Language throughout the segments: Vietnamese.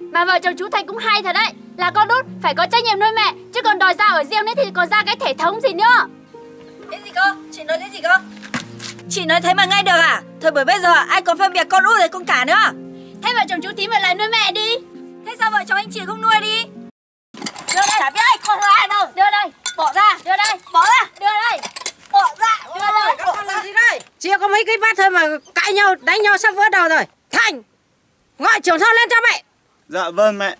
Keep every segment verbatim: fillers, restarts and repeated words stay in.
Mà vợ chồng chú thấy cũng hay thật đấy. Là con út phải có trách nhiệm nuôi mẹ, chứ còn đòi ra ở riêng đấy thì còn ra cái thể thống gì nữa. Cái gì cơ? Chị nói cái gì cơ? Chị nói thế mà nghe được à? Thôi bởi bây giờ ai còn phân biệt con út với con cả nữa. Thế vợ chồng chú Tím lại nuôi mẹ đi. Thế sao vợ chồng anh chị không nuôi đi? Đưa đây. Chả biết ai con ai đâu. Đưa đây. Bỏ ra. Đưa đây. Bỏ ra. Đưa đây. Bỏ ra. Đưa đây. Các con làm gì đây? Chỉ có mấy cái bát thôi mà cãi nhau, đánh nhau sắp vỡ đầu rồi. Thành, gọi trưởng thôn lên cho mẹ. Dạ vâng mẹ.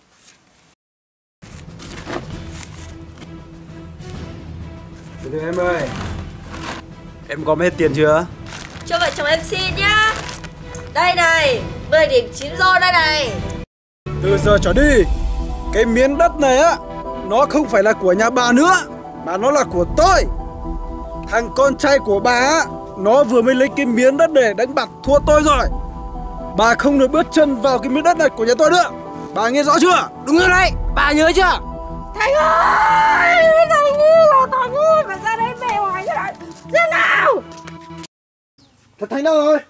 Từ từ em ơi. Em có hết tiền chưa? Cho vợ chồng em xin nhá. Đây này, mười điểm chín rô đây này. Từ giờ trở đi, cái miếng đất này á, nó không phải là của nhà bà nữa, mà nó là của tôi. Thằng con trai của bà á, nó vừa mới lấy cái miếng đất để đánh bạc thua tôi rồi. Bà không được bước chân vào cái miếng đất này của nhà tôi nữa. Bà nghe rõ chưa? Đúng rồi đấy, bà nhớ chưa? Thành ơi, thằng ngu là thằng ngu, mà ra đây mẹ hỏi thế này. Thế nào? Thật Thành đâu rồi?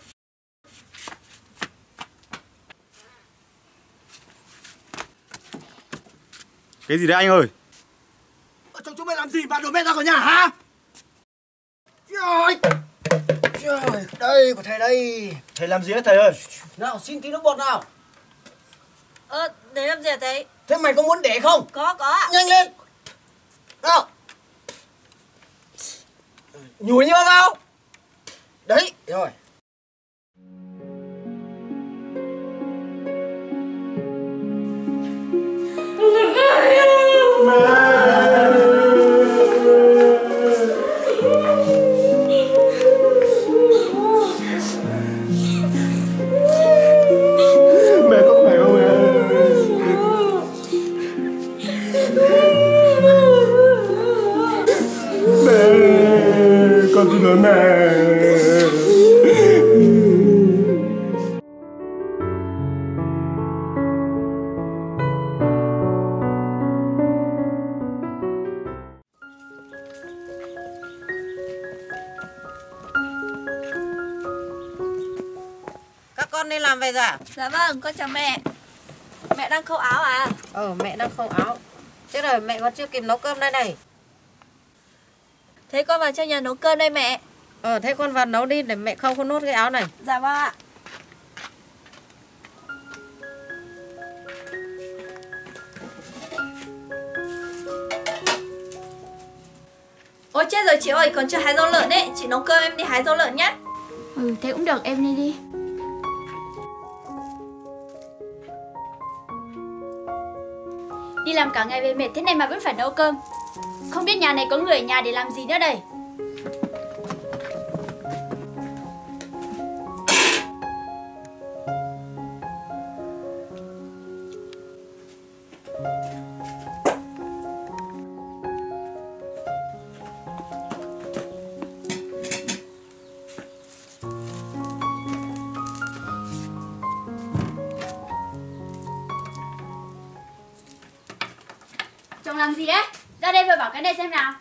Cái gì đấy anh ơi? Ở trong chúng mày làm gì mà đuổi mẹ ra khỏi nhà hả? Trời! Trời, đây của thầy đây. Thầy làm gì đấy thầy ơi? Nào, xin tí nước bọt nào. Ơ, để làm gì hả thầy? Thế mày có muốn để không? Có, có ạ. Nhanh lên. Nào. Nhủi nhựa vào. Đấy, rồi. Con xin lỗi mẹ. Các con đi làm về rồi à? Dạ vâng, con chào mẹ. Mẹ đang khâu áo à? Ờ, mẹ đang khâu áo. Thế rồi mẹ còn chưa kịp nấu cơm đây này. Thế con vào trong nhà nấu cơm đây mẹ. Ờ, thế con vào nấu đi để mẹ khâu con nốt cái áo này. Dạ vâng ạ. Ôi chết rồi chị ơi, còn chưa hái rau lợn đấy. Chị nấu cơm em đi hái rau lợn nhá. Ừ, thế cũng được, em đi đi. Đi làm cả ngày về mệt thế này mà vẫn phải nấu cơm. Không biết nhà này có người ở nhà để làm gì nữa đây. Chồng làm gì đấy? Ra đây vừa bảo cái này xem nào.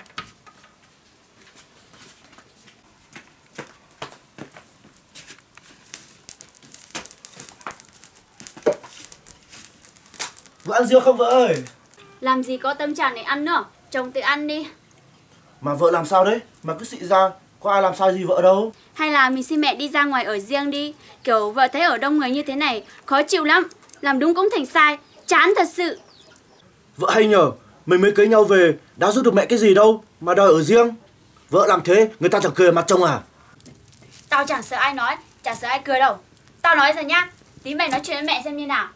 Vợ ăn dưa không vợ ơi? Làm gì có tâm trạng để ăn nữa. Chồng tự ăn đi. Mà vợ làm sao đấy? Mà cứ xị ra, có ai làm sao gì vợ đâu. Hay là mình xin mẹ đi ra ngoài ở riêng đi. Kiểu vợ thấy ở đông người như thế này khó chịu lắm. Làm đúng cũng thành sai. Chán thật sự. Vợ hay nhờ, mình mới cưới nhau về đã giúp được mẹ cái gì đâu mà đòi ở riêng. Vợ làm thế người ta chẳng cười mặt chồng à? Tao chẳng sợ ai nói, chẳng sợ ai cười đâu. Tao nói rồi nhá. Tí mày nói chuyện với mẹ xem như nào.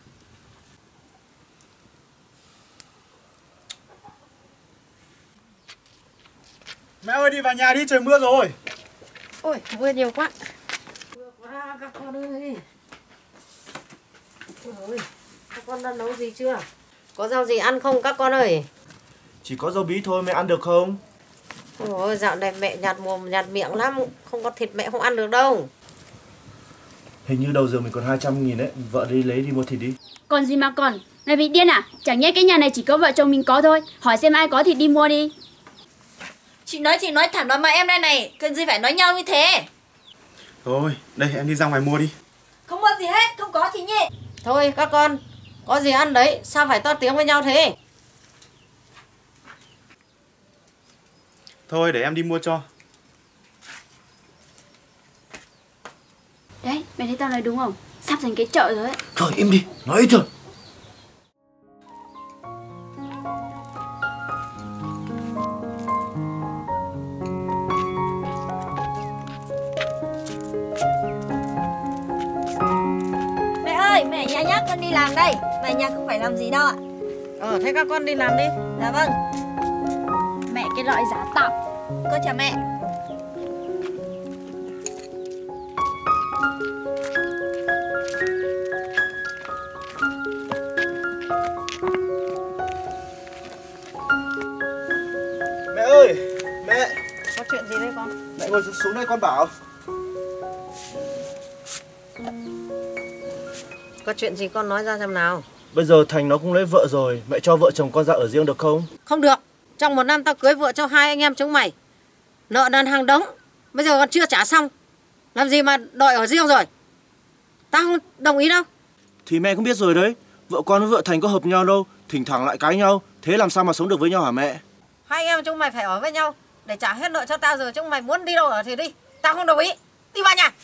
Mẹ ơi, đi vào nhà đi, trời mưa rồi. Ôi, mưa nhiều quá. Mưa quá các con ơi. Ôi, các con đã nấu gì chưa? Có rau gì ăn không các con ơi? Chỉ có rau bí thôi, mẹ ăn được không? Ôi, dạo này mẹ nhạt mồm nhạt miệng lắm. Không có thịt mẹ không ăn được đâu. Hình như đầu giờ mình còn hai trăm nghìn đấy. Vợ đi lấy đi mua thịt đi. Còn gì mà còn. Mày bị điên à? Chẳng nhẽ cái nhà này chỉ có vợ chồng mình có thôi. Hỏi xem ai có thì đi mua đi. Chị nói thì nói thẳng nói mà em đây này. Cần gì phải nói nhau như thế. Thôi, đây em đi ra ngoài mua đi. Không mua gì hết, không có thì nhị. Thôi các con, Có gì ăn đấy, sao phải to tiếng với nhau thế? Thôi để em đi mua cho. Đấy, mẹ thấy tao nói đúng không? Sắp thành cái chợ rồi ấy. Thôi im đi, nói ít thôi. Mẹ ơi, mẹ nhà nhá, con đi làm đây. Mẹ nhà không phải làm gì đâu ạ. Ờ, thế các con đi làm đi. Dạ vâng. Mẹ cái loại giá tạo. Con chào mẹ. Mẹ ơi, mẹ. Có chuyện gì đây con? Mẹ ngồi xuống đây con bảo. Có chuyện gì con nói ra xem nào. Bây giờ Thành nó cũng lấy vợ rồi, mẹ cho vợ chồng con ra ở riêng được không? Không được. Trong một năm tao cưới vợ cho hai anh em chúng mày. Nợ nần hàng đống. Bây giờ còn chưa trả xong. Làm gì mà đòi ở riêng rồi? Tao không đồng ý đâu. Thì mẹ cũng biết rồi đấy, vợ con với vợ Thành có hợp nhau đâu, thỉnh thoảng lại cãi nhau, thế làm sao mà sống được với nhau hả mẹ? Hai anh em chúng mày phải ở với nhau để trả hết nợ cho tao, rồi chúng mày muốn đi đâu ở thì đi. Tao không đồng ý. Đi vào nhà.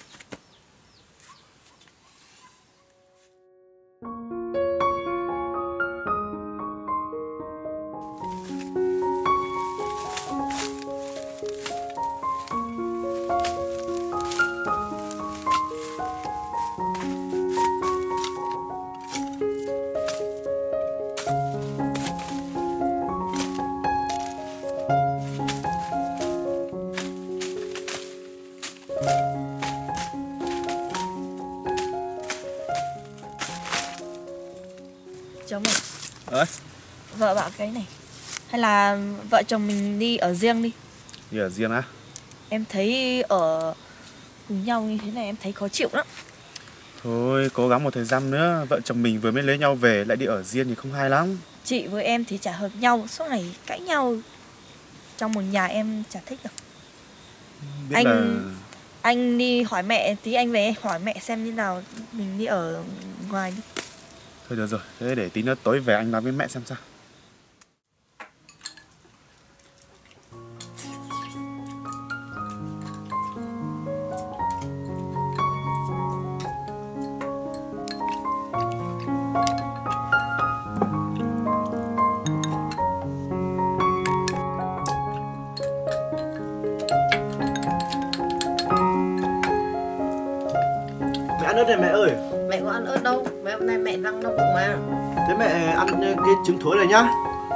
Chồng ơi, Đấy, vợ bảo cái này. Hay là vợ chồng mình đi ở riêng đi. đi ở riêng á? Em thấy ở cùng nhau như thế này em thấy khó chịu lắm. Thôi cố gắng một thời gian nữa, vợ chồng mình vừa mới lấy nhau về lại đi ở riêng thì không hay lắm. Chị với em thì chả hợp nhau, suốt ngày cãi nhau trong một nhà em chả thích đâu. Biết Anh là... anh đi hỏi mẹ, tí anh về hỏi mẹ xem như nào, mình đi ở ngoài đi. Thôi được rồi, thế để tí nữa tối về anh nói với mẹ xem sao. Mẹ ăn ớt này mẹ ơi. Mẹ có ăn ớt đâu. Mẹ hôm nay mẹ đang đau bụng mà. Thế mẹ ăn cái trứng thối này nhá.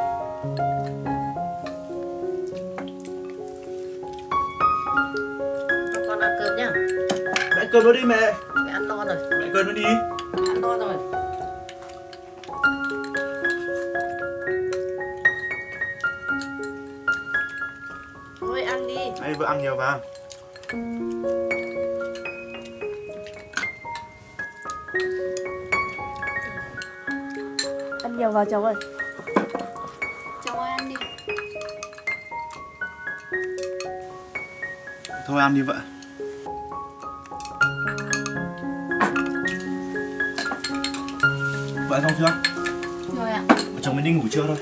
Cho con ăn cơm nhá. Mẹ ăn cơm nó đi mẹ. Mẹ ăn no rồi. Mẹ cơm nó đi. Mẹ ăn no rồi. Thôi ăn đi. Đây vợ ăn nhiều vào. Ăn nhiều vào chồng ơi. Chồng ơi ăn đi. Thôi ăn đi vợ. Vợ ăn xong chưa? Rồi ạ. Vợ chồng mình đi ngủ trưa thôi.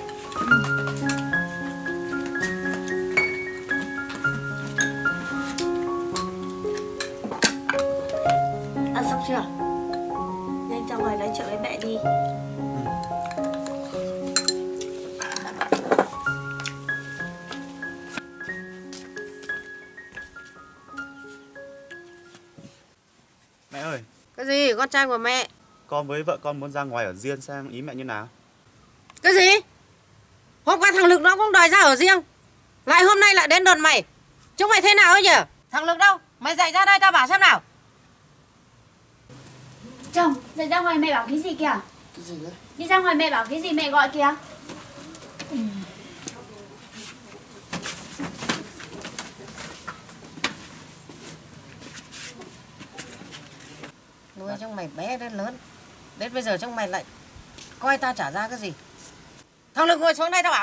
Ăn xong chưa? Nhanh ra ngoài nói chuyện với mẹ đi. Mẹ ơi, Cái gì? Con trai của mẹ. con với vợ con muốn ra ngoài ở riêng, xem ý mẹ như nào. Cái gì? Hôm qua thằng Lực nó cũng đòi ra ở riêng. Lại hôm nay lại đến đợt mày. Chúng mày thế nào ấy nhỉ? Thằng Lực đâu? Mày dậy ra đây tao bảo xem nào. Chồng, rồi ra ngoài mẹ bảo cái gì kìa? Cái gì đấy? Đi ra ngoài mẹ bảo cái gì mẹ gọi kìa? Nuôi trong mày bé đến lớn. Đến bây giờ trong mày lại coi tao trả ra cái gì? Thằng Lực ngồi xuống đây tao bảo.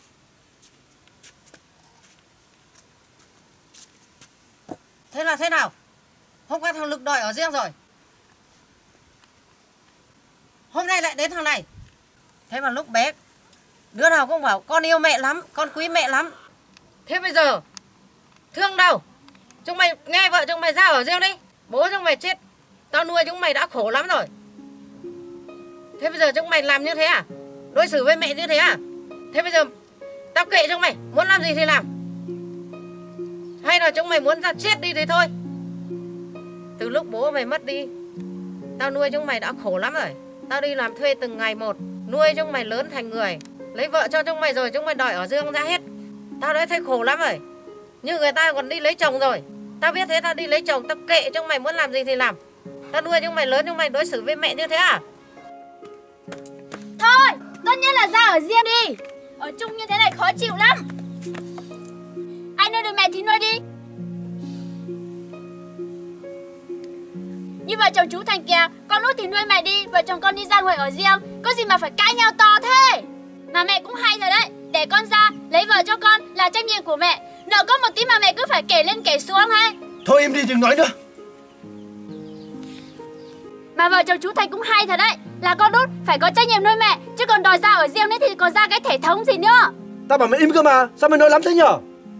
Thế là thế nào? Hôm qua thằng Lực đòi ở riêng rồi. hôm nay lại đến thằng này. Thế mà lúc bé đứa nào cũng bảo con yêu mẹ lắm, con quý mẹ lắm. Thế bây giờ thương đâu? Chúng mày nghe vợ chúng mày ra ở riêng đi. Bố chúng mày chết, tao nuôi chúng mày đã khổ lắm rồi. Thế bây giờ chúng mày làm như thế à? Đối xử với mẹ như thế à? Thế bây giờ tao kệ chúng mày, muốn làm gì thì làm. Hay là chúng mày muốn ra chết đi thì thôi. Từ lúc bố mày mất đi, tao nuôi chúng mày đã khổ lắm rồi. Tao đi làm thuê từng ngày một, nuôi chúng mày lớn thành người. Lấy vợ cho chúng mày rồi chúng mày đòi ở riêng ra hết. Tao đã thấy khổ lắm rồi. Nhưng người ta còn đi lấy chồng rồi. Tao biết thế tao đi lấy chồng, tao kệ chúng mày muốn làm gì thì làm. Tao nuôi chúng mày lớn, chúng mày đối xử với mẹ như thế à? Thôi, tốt nhất là ra ở riêng đi. Ở chung như thế này khó chịu lắm. Ai nuôi được mẹ thì nuôi đi. Như vợ chồng chú Thành kìa, con út thì nuôi mẹ đi, vợ chồng con đi ra ngoài ở riêng. Có gì mà phải cãi nhau to thế? Mà mẹ cũng hay rồi đấy. Để con ra, lấy vợ cho con là trách nhiệm của mẹ. Nợ có một tí mà mẹ cứ phải kể lên kể xuống hay? Thôi im đi, đừng nói nữa. Mà vợ chồng chú Thành cũng hay thật đấy. Là con út phải có trách nhiệm nuôi mẹ, chứ còn đòi ra ở riêng đấy thì còn ra cái thể thống gì nữa. Tao bảo mày im cơ mà, sao mày nói lắm thế nhở?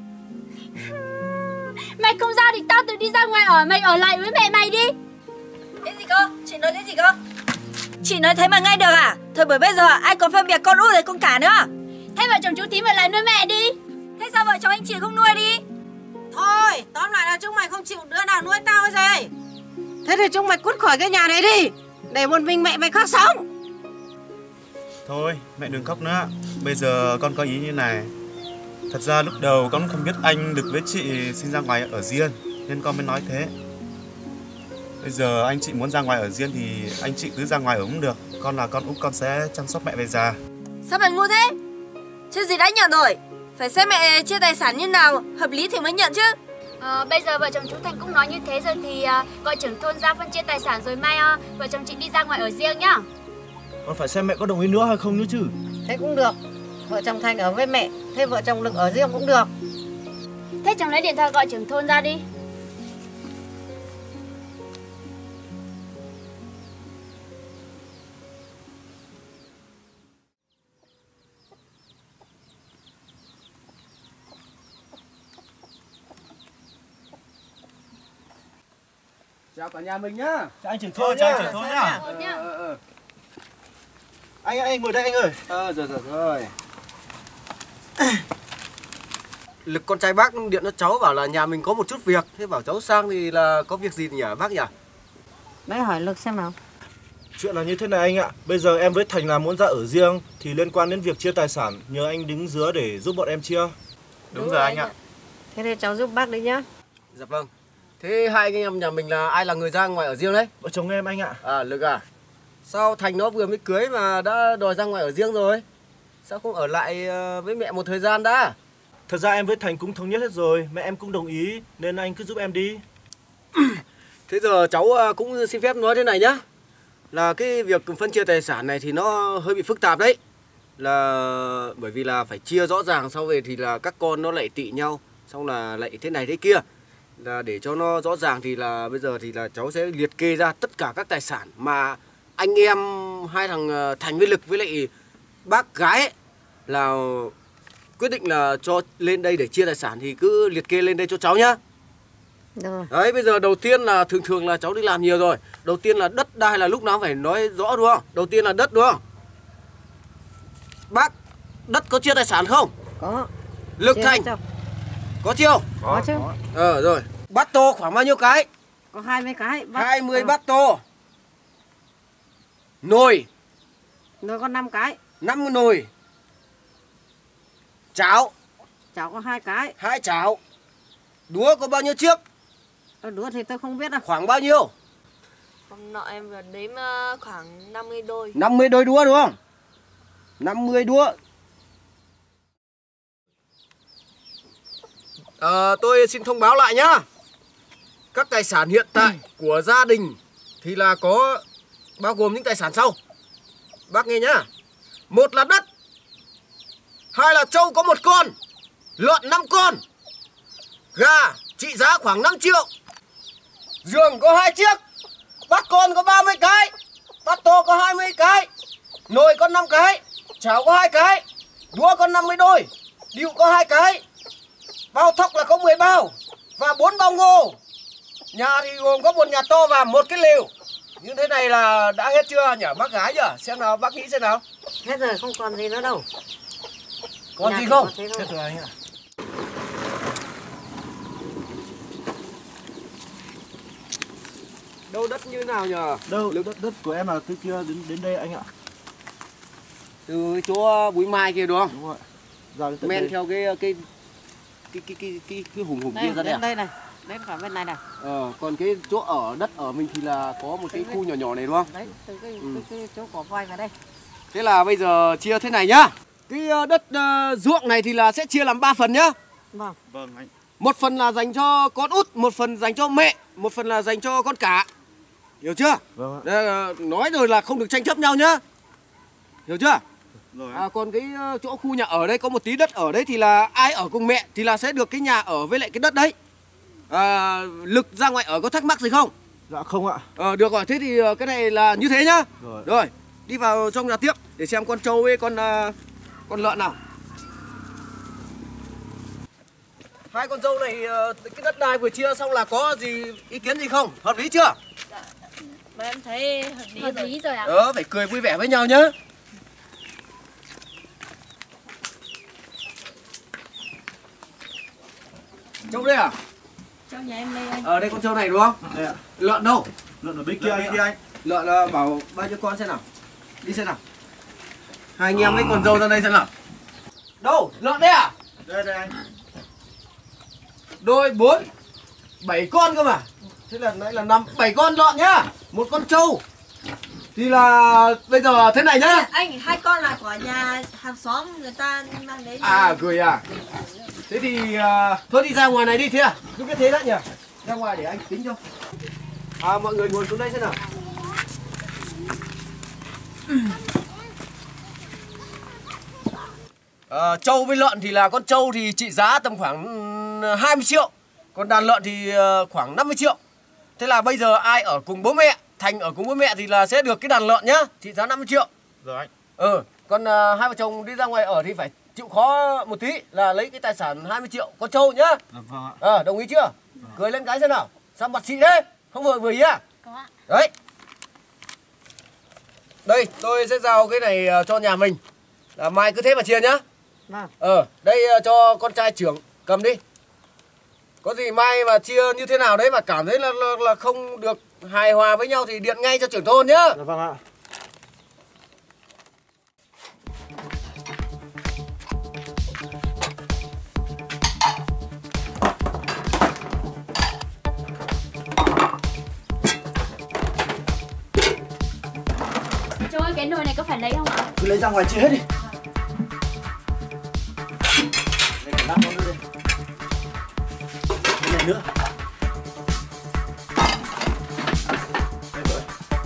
Mày không ra thì tao tự đi ra ngoài ở, mày ở lại với mẹ mày đi. Cái gì cơ? Chị nói cái gì cơ? Chị nói thế mà ngay được à? Thôi bởi bây giờ ai còn phân biệt con út với con cả nữa. Thế vợ chồng chú Thím ở lại nuôi mẹ đi. Thế sao vợ chồng anh chị không nuôi đi? Thôi, tóm lại là chúng mày không chịu đứa nào nuôi tao hay gì. Thế thì chúng mày cút khỏi cái nhà này đi, để một mình mẹ mày khóc sống. Thôi mẹ đừng khóc nữa. Bây giờ con có ý như này. Thật ra lúc đầu con không biết anh được với chị xin ra ngoài ở riêng, nên con mới nói thế. Bây giờ anh chị muốn ra ngoài ở riêng thì anh chị cứ ra ngoài ở cũng được. Con là con út, con sẽ chăm sóc mẹ về già. Sao mày ngu thế? Chứ gì đã nhận rồi. Phải xem mẹ chia tài sản như nào hợp lý thì mới nhận chứ. Ờ, bây giờ vợ chồng chú Thành cũng nói như thế rồi thì uh, gọi trưởng thôn ra phân chia tài sản rồi mai uh, vợ chồng chị đi ra ngoài ở riêng nhá. Con phải xem mẹ có đồng ý nữa hay không nữa chứ. Thế cũng được. Vợ chồng Thành ở với mẹ, thế vợ chồng Lực ở riêng cũng được. Thế chồng lấy điện thoại gọi trưởng thôn ra đi. Chào cả nhà mình nhá. Chào anh trưởng thôn nhá. Trưởng thôn nhá. Ờ, ờ, ờ. Anh anh ngồi đây anh ơi. Ờ, rồi rồi rồi. Lực con trai bác điện cho cháu bảo là nhà mình có một chút việc. Thế bảo cháu sang thì là có việc gì nhỉ bác nhỉ? Đấy, hỏi Lực xem nào. Chuyện là như thế này anh ạ. Bây giờ em với Thành là muốn ra ở riêng thì liên quan đến việc chia tài sản, nhờ anh đứng giữa để giúp bọn em chia. Đúng, Đúng rồi anh ạ. Thế thì cháu giúp bác đi nhá. Dạ vâng. Thế hai anh em nhà mình là ai là người ra ngoài ở riêng đấy? Vợ chồng em anh ạ. À Lực à? Sao Thành nó vừa mới cưới mà đã đòi ra ngoài ở riêng rồi? Sao không ở lại với mẹ một thời gian đã? Thật ra em với Thành cũng thống nhất hết rồi, mẹ em cũng đồng ý nên anh cứ giúp em đi. Thế giờ cháu cũng xin phép nói thế này nhá. Là cái việc phân chia tài sản này thì nó hơi bị phức tạp đấy. Là bởi vì là phải chia rõ ràng, sau về thì là các con nó lại tị nhau, xong là lại thế này thế kia. Là để cho nó rõ ràng thì là bây giờ thì là cháu sẽ liệt kê ra tất cả các tài sản mà anh em hai thằng Thành với Lực với lại bác gái ấy, là quyết định là cho lên đây để chia tài sản thì cứ liệt kê lên đây cho cháu nhá. Rồi. Đấy, bây giờ đầu tiên là thường thường là cháu đi làm nhiều rồi. Đầu tiên là đất đai là lúc nào phải nói rõ đúng không? Đầu tiên là đất đúng không? Bác, đất có chia tài sản không? Có. Lực Chia Thành cho. có chia không? Có chứ. Ờ rồi. Bát tô khoảng bao nhiêu cái? Có hai mươi cái. Bác... hai mươi ờ. bát tô. Nồi. Nồi có năm cái. năm nồi. Chảo. Chảo có hai cái. hai chảo. Đũa có bao nhiêu chiếc? Ở đũa thì tôi không biết đâu. Khoảng bao nhiêu? Hôm nọ em vừa đếm khoảng năm mươi đôi. năm mươi đôi đũa đúng không? năm mươi đũa. À, tôi xin thông báo lại nhá. Các tài sản hiện tại của gia đình thì là có bao gồm những tài sản sau. Bác nghe nhá. Một là đất. Hai là trâu có một con. Lợn năm con. Gà trị giá khoảng năm triệu. Giường có hai chiếc. Bát con có ba mươi cái. bát to có hai mươi cái, nồi có năm cái, chảo có hai cái, đũa có năm mươi đôi, đựu có hai cái, bao thóc là có mười bao và bốn bao ngô. Nhà thì gồm có một nhà to và một cái lều. Như thế này là đã hết chưa nhỉ bác gái nhỉ? Xem nào bác nghĩ xem nào. Hết rồi, không còn gì nữa đâu. Còn Nhà gì thì không? có thế thôi. Chết rồi anh ạ. Đâu đất như nào nhỉ? Đâu, đất đất của em là từ kia đến đến đây anh ạ. Từ chỗ Búi Mai kia đúng không? Đúng rồi. Ra đến tận Men đây. theo cái cái cái cái cái cái, cái hùng hùng Đây, kia ra đây đến à? đây này, đến cả bên này này. Ờ, còn cái chỗ ở đất ở mình thì là có một cái khu nhỏ nhỏ này đúng không? Đấy, từ cái, Ừ. cái, cái chỗ cỏ voi vào đây. Thế là bây giờ chia thế này nhá. Cái ờ, đất ờ, ruộng này thì là sẽ chia làm ba phần nhá. Vâng. Vâng anh. Một phần là dành cho con út, một phần dành cho mẹ, một phần là dành cho con cả. Hiểu chưa? Vâng ạ. Đây là nói rồi là không được tranh chấp nhau nhá. Hiểu chưa? Rồi À, còn cái ờ, chỗ khu nhà ở đây có một tí đất ở đấy thì là ai ở cùng mẹ thì là sẽ được cái nhà ở với lại cái đất đấy. À, Lực ra ngoài ở có thắc mắc gì không? Dạ không ạ. Ờ, được rồi, thế thì ờ, cái này là như thế nhá. Rồi. Rồi, đi vào trong nhà tiếp để xem con trâu với con ờ, con lợn nào. Hai con dâu này ờ, cái đất đai vừa chia xong là có gì ý kiến gì không? Hợp lý chưa? Mà em thấy hợp lý Hợp rồi. lý rồi ạ. Ờ, phải cười vui vẻ với nhau nhá. Trâu đây à? Trong nhà em đây anh. Ở đây con trâu này đúng không? Đây ạ. Lợn đâu? Lợn ở bên kia anh ạ. Lợn là bảo bao nhiêu con xem nào. Đi xem nào. Hai anh em với con dâu ra đây xem nào. Đâu? Lợn đây à? Đây đây anh. Đôi bốn bảy con cơ mà. Thế là nãy là năm bảy con lợn nhá. Một con trâu. Thì là bây giờ thế này nhá. Anh, hai con là của nhà hàng xóm người ta mang đến. À gửi à. Thế thì à, thôi đi ra ngoài này đi thế à? Cứ cái thế đấy nhỉ. Ra ngoài để anh tính cho. À mọi người ngồi xuống đây xem nào. À, trâu với lợn thì là con trâu thì trị giá tầm khoảng hai mươi triệu. Còn đàn lợn thì ờ, khoảng năm mươi triệu. Thế là bây giờ ai ở cùng bố mẹ, Thành ở cùng bố mẹ thì là sẽ được cái đàn lợn nhá, trị giá năm mươi triệu. Rồi anh. Ừ, còn ờ, hai vợ chồng đi ra ngoài ở thì phải chịu khó một tí là lấy cái tài sản hai mươi triệu con trâu nhá. Dạ vâng ạ. Ờ, đồng ý chưa? Cười lên cái xem nào. Sao mặt xị thế? Không vừa vừa ý à? Có ạ. Đấy. Đây, tôi sẽ giao cái này ờ, cho nhà mình. Là mai cứ thế mà chia nhá. Vâng. Ờ, đây ờ, cho con trai trưởng cầm đi. Có gì mai mà chia như thế nào đấy mà cảm thấy là, là, là không được hài hòa với nhau thì điện ngay cho trưởng thôn nhá. Dạ vâng ạ. Chú ơi, cái nồi này có phải lấy không ạ? Cứ lấy ra ngoài chia hết đi. Đây cả bát nó nữa đây. Cái này nữa. Đây rồi.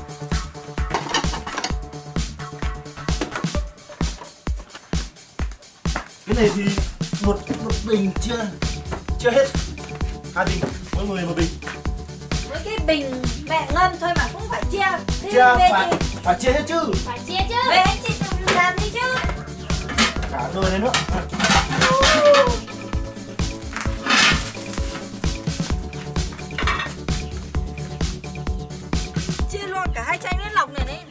Cái này thì một một bình chưa chưa hết. Hai bình, mỗi người một bình. Với cái bình mẹ ngâm thôi mà cũng phải chia. Thế Chia về phải thì phải chia hết chứ. Phải chia chứ. về anh chị tự làm đi chứ. Cả nồi này nữa. Chia luôn cả hai chai nước lọc này đấy.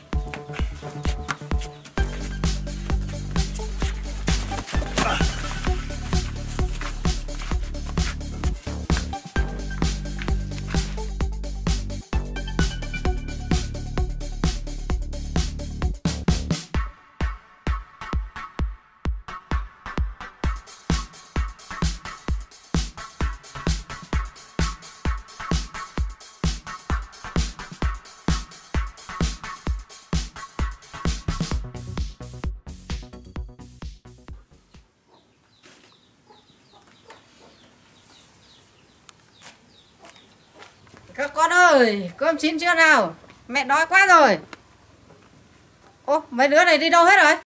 Các con ơi, cơm chín chưa nào? Mẹ đói quá rồi. Ô, mấy đứa này đi đâu hết rồi?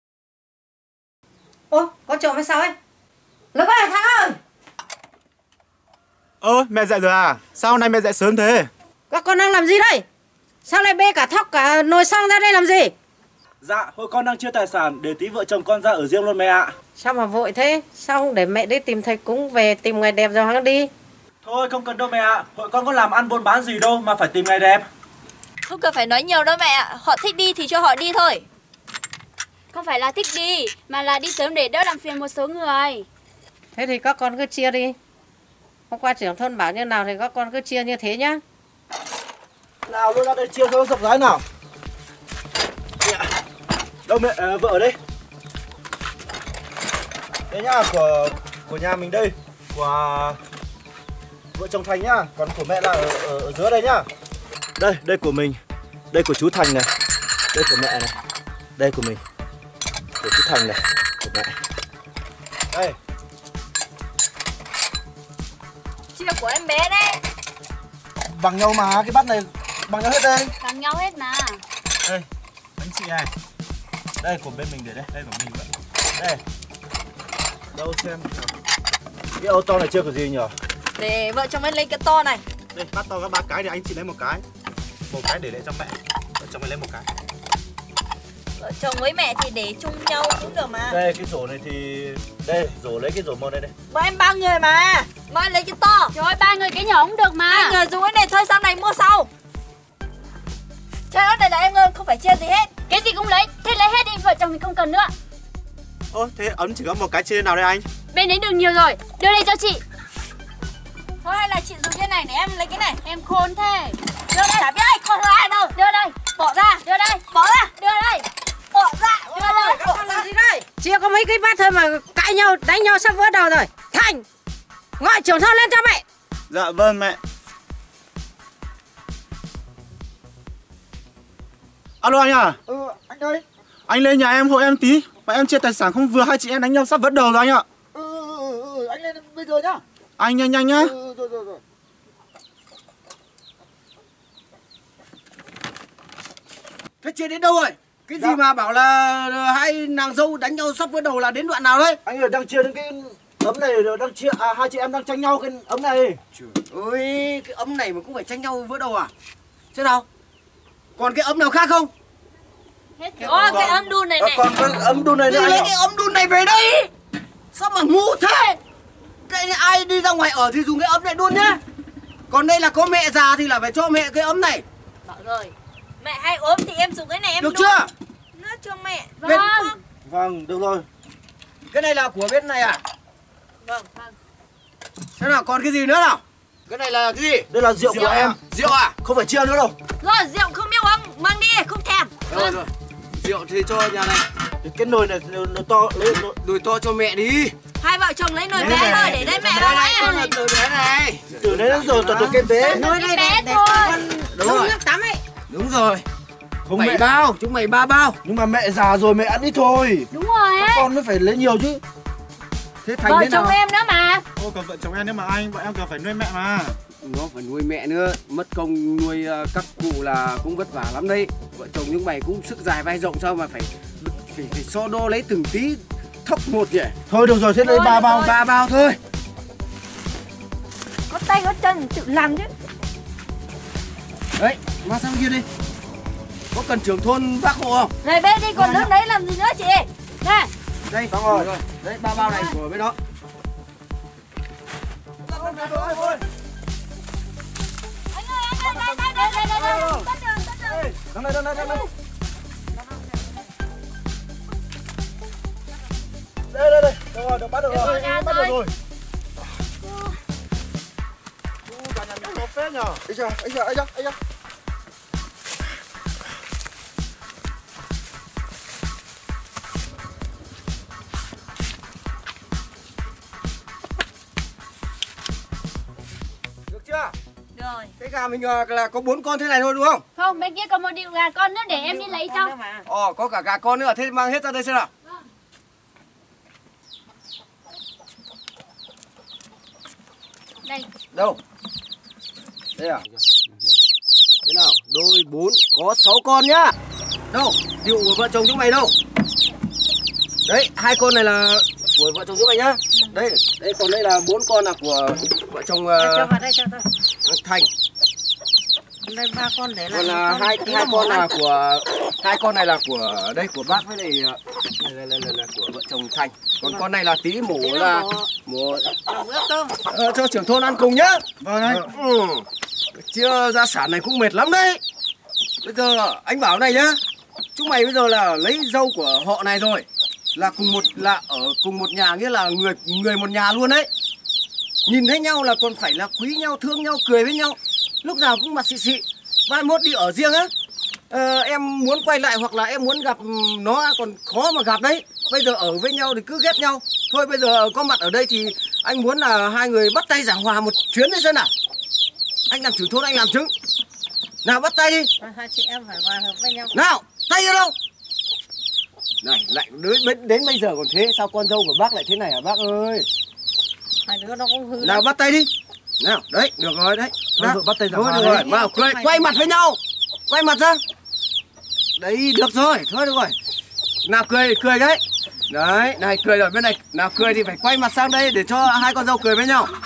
Ô, con trộm hay sao ấy? Lực ơi, Thắng ơi! Ơ, mẹ dậy rồi à? Sao hôm nay mẹ dậy sớm thế? Các con đang làm gì đây? Sao lại bê cả thóc cả nồi xăng ra đây làm gì? Dạ, hội con đang chia tài sản để tí vợ chồng con ra ở riêng luôn mẹ ạ. Sao mà vội thế? Sao không để mẹ đi tìm thầy cúng về tìm ngày đẹp rồi hắn đi? Thôi không cần đâu mẹ ạ, hội con có làm ăn buôn bán gì đâu mà phải tìm ngày đẹp. Không cần phải nói nhiều đâu mẹ ạ. Họ thích đi thì cho họ đi thôi. Không phải là thích đi, mà là đi sớm để đỡ làm phiền một số người. Thế thì các con cứ chia đi. Hôm qua trưởng thôn bảo như nào thì các con cứ chia như thế nhá. Nào luôn ra đây chia cho nó rộng rãi nào. Đâu mẹ, à, vợ ở đây. Đây nhá, của của nhà mình đây, của vợ chồng Thành nhá, còn của mẹ là ở, ở, ở dưới đây nhá. Đây, đây của mình, đây của chú Thành này, đây của mẹ này, đây của mình, của chú Thành này, của mẹ. Đây. Chia của em bé đấy. Bằng nhau mà, cái bát này bằng nhau hết đây. Bằng nhau hết mà. Đây, anh chị này. Đây của bên mình để đây, đây của mình vậy. Đây. Đâu xem. Cái ô tô này chưa có gì nhỉ? Để vợ chồng em lấy cái to này. Đây, bát to có ba cái thì anh chị lấy một cái. Một cái để lại cho mẹ. Vợ chồng mình lấy một cái. Vợ chồng với mẹ thì để chung nhau cũng được mà. Đây cái rổ này thì đây, rổ lấy cái rổ màu đây đây. Bọn em ba người mà. Mà em lấy cái to. Trời ơi, ba người cái nhỏ cũng được mà. Hai người dùng cái này thôi, sau này mua sau. Trời ơi, này là em ơi, không phải chia gì hết. Cái gì cũng lấy, thế lấy hết đi, vợ chồng mình không cần nữa. Ô, thế ấm chỉ có một cái chia nào đây anh? Bên đấy đường nhiều rồi, đưa đây cho chị. Thôi hay là chị dùng cái này để em lấy cái này. Em khôn thế. Đưa đây. Chả biết ai không ai đâu. Đưa đây, Bỏ ra. đưa đây, Bỏ ra. đưa đây. Bỏ ra. Đưa đây. Bỏ ra. Gì đây? Chia có mấy cái bát thôi mà cãi nhau, đánh nhau sắp vỡ đầu rồi. Thành, gọi trưởng thôn lên cho mẹ. Dạ vâng mẹ. Alo anh à? Ừ, anh ơi. Anh lên nhà em hộ em tí. Bọn em chia tài sản không vừa, hai chị em đánh nhau sắp vỡ đầu rồi anh ạ. Ừ, ừ, ừ, anh lên bây giờ nhá. Anh nhanh nhanh nhá. Ừ, rồi, rồi, rồi. Thế chia đến đâu rồi? Cái gì Dạ. mà bảo là hai nàng dâu đánh nhau sắp vỡ đầu là đến đoạn nào đấy? Anh ơi, đang chia đến cái ấm này, đang chia à, hai chị em đang tranh nhau cái ấm này. Trời ơi, cái ấm này mà cũng phải tranh nhau vỡ đầu à? Thế nào? Còn cái ấm nào khác không? Hết rồi. Cái ấm đun này À, này. còn cái ấm đun này nữa Đi anh lấy ạ. cái ấm đun này về đây. Sao mà ngu thế? Cái này ai đi ra ngoài ở thì dùng cái ấm này đun nhá. Còn đây là có mẹ già thì là phải cho mẹ cái ấm này. Bảo rồi. Mẹ hay ốm thì em dùng cái này em Được đun. chưa? Nó cho mẹ. Vâng. Vâng, được rồi. Cái này là của bên này à? Vâng, vâng. Thế nào còn cái gì nữa nào? Cái này là cái gì? Đây là rượu, của em. Rượu à? Không phải chia nữa đâu. Rồi, rượu không biết uống, mang đi, không thèm. Rồi rồi. Rượu thì cho nhà này. Cái nồi này nó, nó to, lấy nó... Nồi to cho mẹ đi. Hai vợ chồng lấy nồi Đấy bé này. thôi, để đây mẹ Đây này, nấu con là ấy. nồi bé này. Từ đấy đến giờ toàn được cái bé. Nồi này bé để, để thôi. con Đúng đun rồi. nước tắm ấy. Đúng rồi. Không Bảy mẹ. bao, chúng mày ba bao. Nhưng mà mẹ già rồi mẹ ăn ít thôi. Đúng rồi Các ấy. con mới phải lấy nhiều chứ. Thế Thành Vợ thế nào? chồng em nữa mà. Ô, còn vợ chồng em nữa mà anh, bọn em còn phải nuôi mẹ mà. Nó phải nuôi mẹ nữa, mất công nuôi uh, các cụ là cũng vất vả lắm đấy. Vợ chồng chúng mày cũng sức dài vai rộng sao mà phải phải, phải so đo lấy từng tí thóc một nhỉ? Thôi được rồi, thế lấy ba bao. Ba bao thôi. Có tay có chân tự làm chứ. Đấy, mang sang kia đi. Có cần trưởng thôn bác hộ không? Này bé đi, còn nước đấy làm gì nữa chị? Này. Đây, Xong rồi. rồi. Đấy, ba bao này của bên đó. Anh ơi, anh ơi, đây, đây, đây, đây, đây, đây, đây. Tắt đường, tắt đường. Đằng này, đằng này, đằng này. Đây, đây, đây. Được rồi, được bắt được rồi. Bắt được rồi. Cả nhà mình có phết nhờ. Ây da, ây da, ây da, ây da. Được chưa? Rồi. Cái gà mình uh, là có bốn con thế này thôi đúng không? Không, bên kia còn một điệu gà con nữa để em đi lấy cho. Ồ, có cả gà con nữa, thế mang hết ra đây xem nào. Đây. Đâu? Đây à? Thế nào? Đôi bốn có sáu con nhá. Đâu? Điệu của vợ chồng chúng mày đâu? Đấy, hai con này là của vợ chồng chúng mày nhá. Đây, đây còn đây là bốn con là của vợ chồng uh, Cho vào đây cho tôi. Thành. Đây ba con để Còn là hai hai con là của hai con này là của đây của bác với này là, là, là, là, là của vợ chồng Thành. Còn con này là tí mổ là mổ ờ, cho trưởng thôn ăn cùng nhá. Vâng anh. Ừ. Chia gia sản này cũng mệt lắm đấy. Bây giờ anh bảo này nhá. Chúng mày bây giờ là lấy dâu của họ này rồi. Là cùng một là ở cùng một nhà, nghĩa là người người một nhà luôn đấy. Nhìn thấy nhau là còn phải là quý nhau, thương nhau, cười với nhau. Lúc nào cũng mặt xị xị. Mai mốt đi ở riêng á, ờ, em muốn quay lại hoặc là em muốn gặp nó còn khó mà gặp đấy. Bây giờ ở với nhau thì cứ ghét nhau. Thôi bây giờ có mặt ở đây thì anh muốn là hai người bắt tay giảng hòa một chuyến đấy xem nào. Anh làm trưởng thôn, anh làm chứng. Nào bắt tay đi. Hai chị em phải hòa hợp với nhau. Nào, tay ra đâu? Này, lại đến, đến bây giờ còn thế, sao con dâu của bác lại thế này hả bác ơi? Hai đứa nó cũng hư. Nào bắt tay đi. Nào, đấy, được rồi đấy. Thôi, bắt tay giảng hòa được rồi, vào quay, quay mặt với nhau. Quay mặt ra. Đấy, được rồi, thôi được rồi. Nào cười, cười đấy. Đấy, này cười rồi bên này. Nào cười thì phải quay mặt sang đây để cho hai con dâu cười với nhau.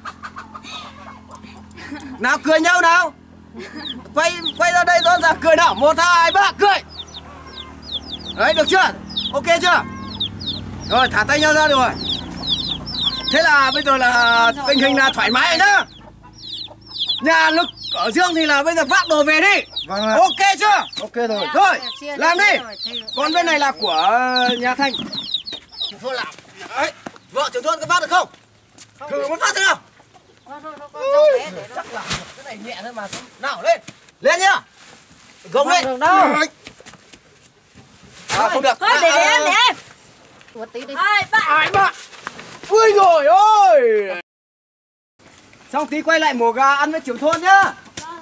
Nào cười nhau nào. Quay quay ra đây rõ ràng cười nào. Một, hai, ba, cười. Đấy, được chưa? Ok chưa? Rồi, thả tay nhau ra được rồi. Thế là bây giờ là tình hình là thoải mái nhá. Nhà lực ở riêng thì là bây giờ vác đồ về đi. Vâng ạ. Ok chưa? Ok rồi. Thôi, làm đi. Còn bên này là của nhà Thành. Trưởng thôn làm. Đấy, vợ trưởng thôn có vác được không? Thử một phát xem nào. Chắc là cái này nhẹ thôi mà. Nào, lên. Lên nhá. Gồng lên. Không được đâu. À, không được. Thôi để để em, để em. Một tí đi. Hai, ba. Ai mà. Ui rồi ôi. Xong tí quay lại mổ gà ăn với trưởng thôn nhá.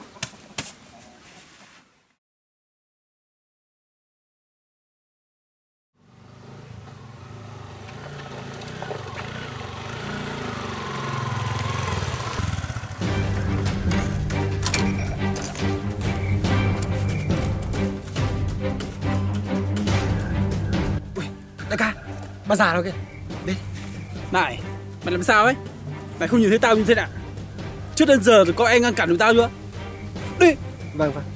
Ui, đại ca, bà già đâu kìa. Đi. Này, mày làm sao ấy? Mày không nhìn thấy tao như thế nào? Trước đến giờ thì có ai ngăn cản được tao chưa? Đi. Vâng vâng.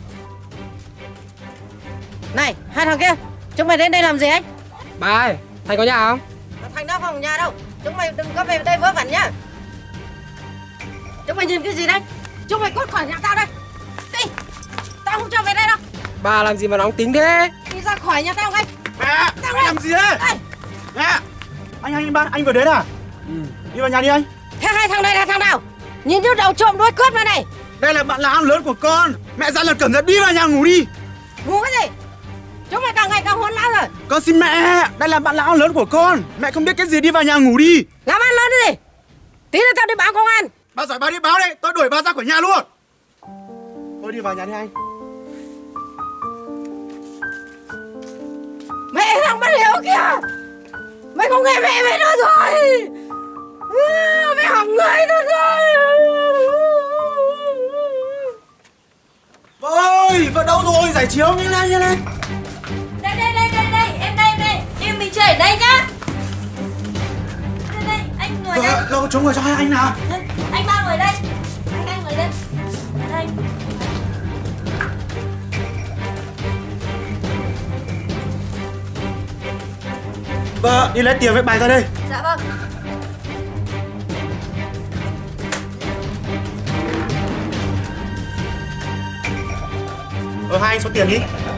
Này, hai thằng kia, chúng mày đến đây làm gì anh? Bà ơi, Thành có nhà không? Thành đâu không nhà đâu. Chúng mày đừng có về đây vớ vẩn nhá. Chúng mày nhìn cái gì đấy? Chúng mày cút khỏi nhà tao đây. Đi. Tao không cho về đây đâu. Bà làm gì mà nóng tính thế? Đi ra khỏi nhà tao ngay. Mẹ, mẹ làm gì thế? Đây. Mẹ. Anh anh ba, anh vừa đến à? Ừ. Đi vào nhà đi anh. Thế hai thằng này là thằng nào? Nhìn như đầu trộm đuôi cướp này này. Đây là bạn làm lớn của con. Mẹ dặn là cẩn thận, đi vào nhà ngủ đi. Ngủ cái gì? Chúng mày càng ngày càng hỗn láo rồi. Con xin mẹ, đây là bạn lão lớn của con. Mẹ không biết cái gì, đi vào nhà ngủ đi. Làm ăn lớn cái gì? Tí nữa tao đi báo công an. Bà giỏi bà đi báo đi, tôi đuổi bà ra khỏi nhà luôn. Thôi đi vào nhà đi anh. Mẹ thằng bất hiếu kìa. Mày không nghe mẹ mày nữa rồi. Mày hỏng người thôi rồi. Vợ ơi, vợ đâu rồi, giải chiếu nhanh lên nhanh lên. Đây đây đây đây đây, em đây em đây. Em mình chơi ở đây nhá. Đây đây, anh ngồi đây. Vợ, đâu chống người cho hai anh nào. Anh ba ngồi đây. Anh anh ngồi đây. Đây. Vợ, đi lấy tiền với bài ra đây. Dạ vâng. Ờ, hai anh số tiền đi.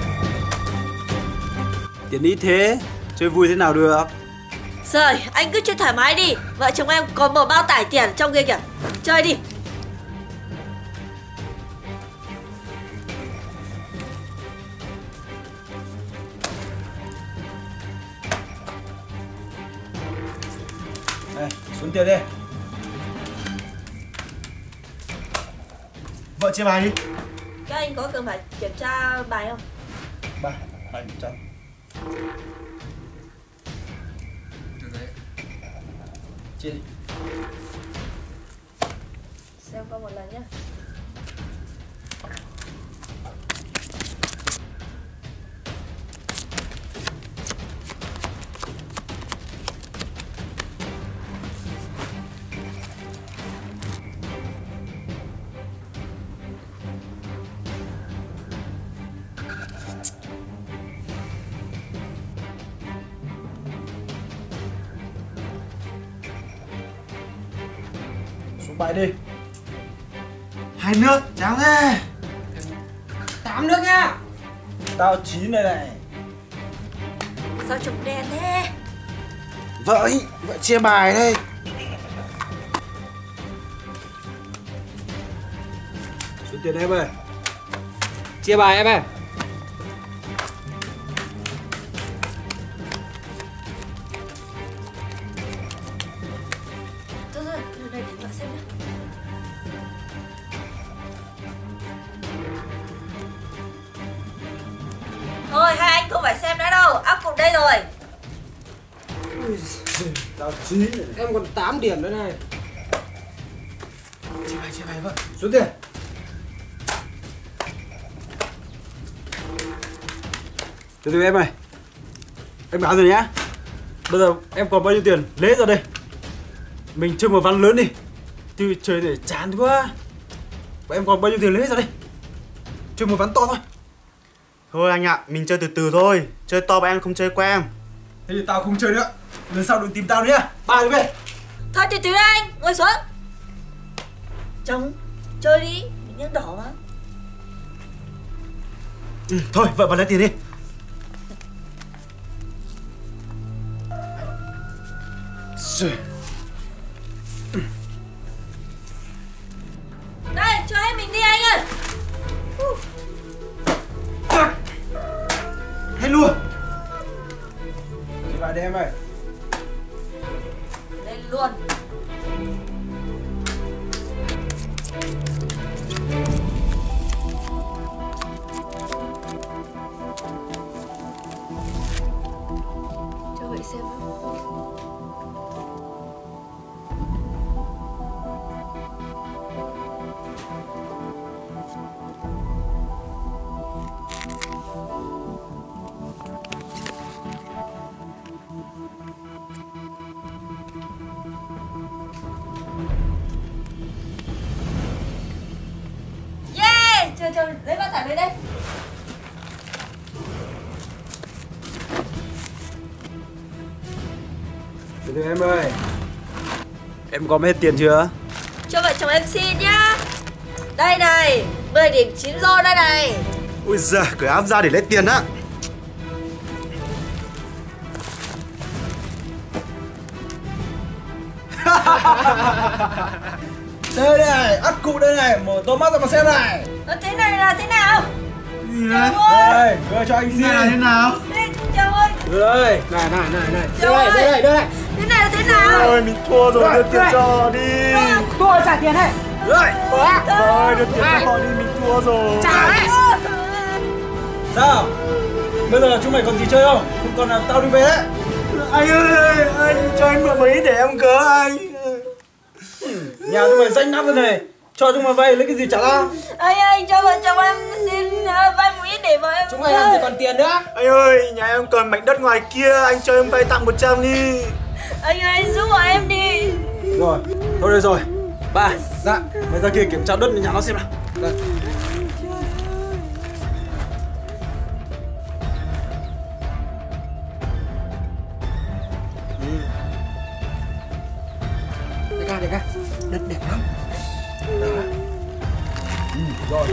Tiền ít thế, chơi vui thế nào được? Rồi, anh cứ chơi thoải mái đi. Vợ chồng em còn một bao tải tiền trong kia kìa. Chơi đi. Đây, xuống tiền đi. Vợ chia bài đi. Các anh có cần phải kiểm tra bài không? Ba, hai, trăm. Chia đi. Xem qua một lần nhé. bại đi. Hai nước, trắng thế. Tám nước nha. Tao chín này này. Sao trông đen thế? Vợ ấy, vợ chia bài đây. Số tiền em ơi. Chia bài em ơi. Thôi thôi, lần này điện thoại xem nhé. Thôi hai anh không phải xem nữa đâu, áp cục đây rồi. Tao chín này. Em còn tám điểm nữa này. Chia bài, chia bài vợ. Số tiền. Từ từ em ơi. Em báo rồi nhá. Bây giờ em còn bao nhiêu tiền lấy ra đây. Mình chơi một ván lớn đi. Chứ chơi để chán quá. Và em còn bao nhiêu tiền lấy ra đây. Chơi một ván to thôi. Thôi anh ạ, mình chơi từ từ thôi. Chơi to bọn em không chơi quen. Thế thì tao không chơi nữa. Lần sau đừng tìm tao nữa nhá. Ba đi về. Thôi từ từ đây anh, ngồi xuống. Chồng, chơi đi, mình nhắc đỏ mà. Ừ, thôi vợ vào lấy tiền đi. Rồi. Đây, cho hết mình đi anh ơi. Uh. Hết luôn. Chị vào đây em ơi. Lên luôn. Cho vậy xem. Chờ chờ, lấy bao tải về đây. Từ từ em ơi. Em có hết tiền chưa? Cho vợ chồng em xin nhá. Đây này, mười điểm chín rô đây này. Ui giời, cởi áo ra để lấy tiền á. Đây này, ắt cụ đây này, mở to mắt ra mà xem này. Ờ, thế này là thế nào? Gì đấy? Đây, đưa cho anh Thế này là thế xin. nào? Đây, chồng ơi. Đưa đây. Này này này này. Chồng Đưa đây, đưa ơi. đây, đưa đây. Thế này là thế nào? Ôi mình thua rồi, đưa tiền Đây. cho họ đi. Tôi trả tiền đây. Đưa đây. Thôi đưa tiền cho họ đi, mình thua rồi. Trả đấy. Sao? Bây giờ chúng mày còn gì chơi không? Không còn là tao đi về đấy. Anh ơi, anh cho anh mượn mấy để em cớ anh. Nhà chúng mày rách nát rồi này. Cho chúng mày vay lấy cái gì trả tao? Anh ơi, cho vợ chồng em xin uh, vay một ít để vợ em. Chúng mày làm gì còn tiền nữa? Anh ơi, nhà em còn mảnh đất ngoài kia, anh cho em vay tặng một trăm đi. Anh ơi, giúp vợ em đi. Rồi, thôi đây rồi. Ba, dạ, mày ra kia kiểm tra đất nhà nó xem nào. Đây. Để ra, để ra. Đất đẹp lắm. Ừ, rồi.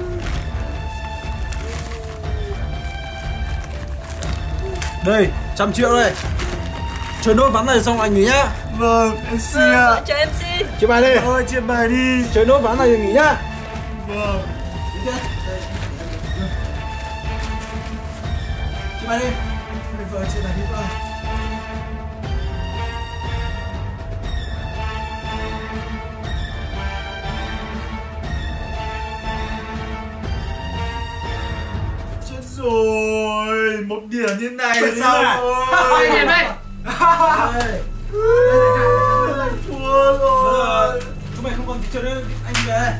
Đây, trăm triệu đây. Chơi nốt ván này xong anh nghỉ nhá. Vâng, em xin Vợ ạ. chồng em xin. Chơi bài đi. Thôi, chia bài đi. Chơi nốt ván này rồi nghỉ nhá. Vâng. Đi chưa? Chơi bài đi. Vâng, chia bài đi vâng. Chết rồi, một điểm như này là sao rồi? Hai điểm đây. Đây. Thua rồi. Chúng mày không còn gì chơi nữa, anh về.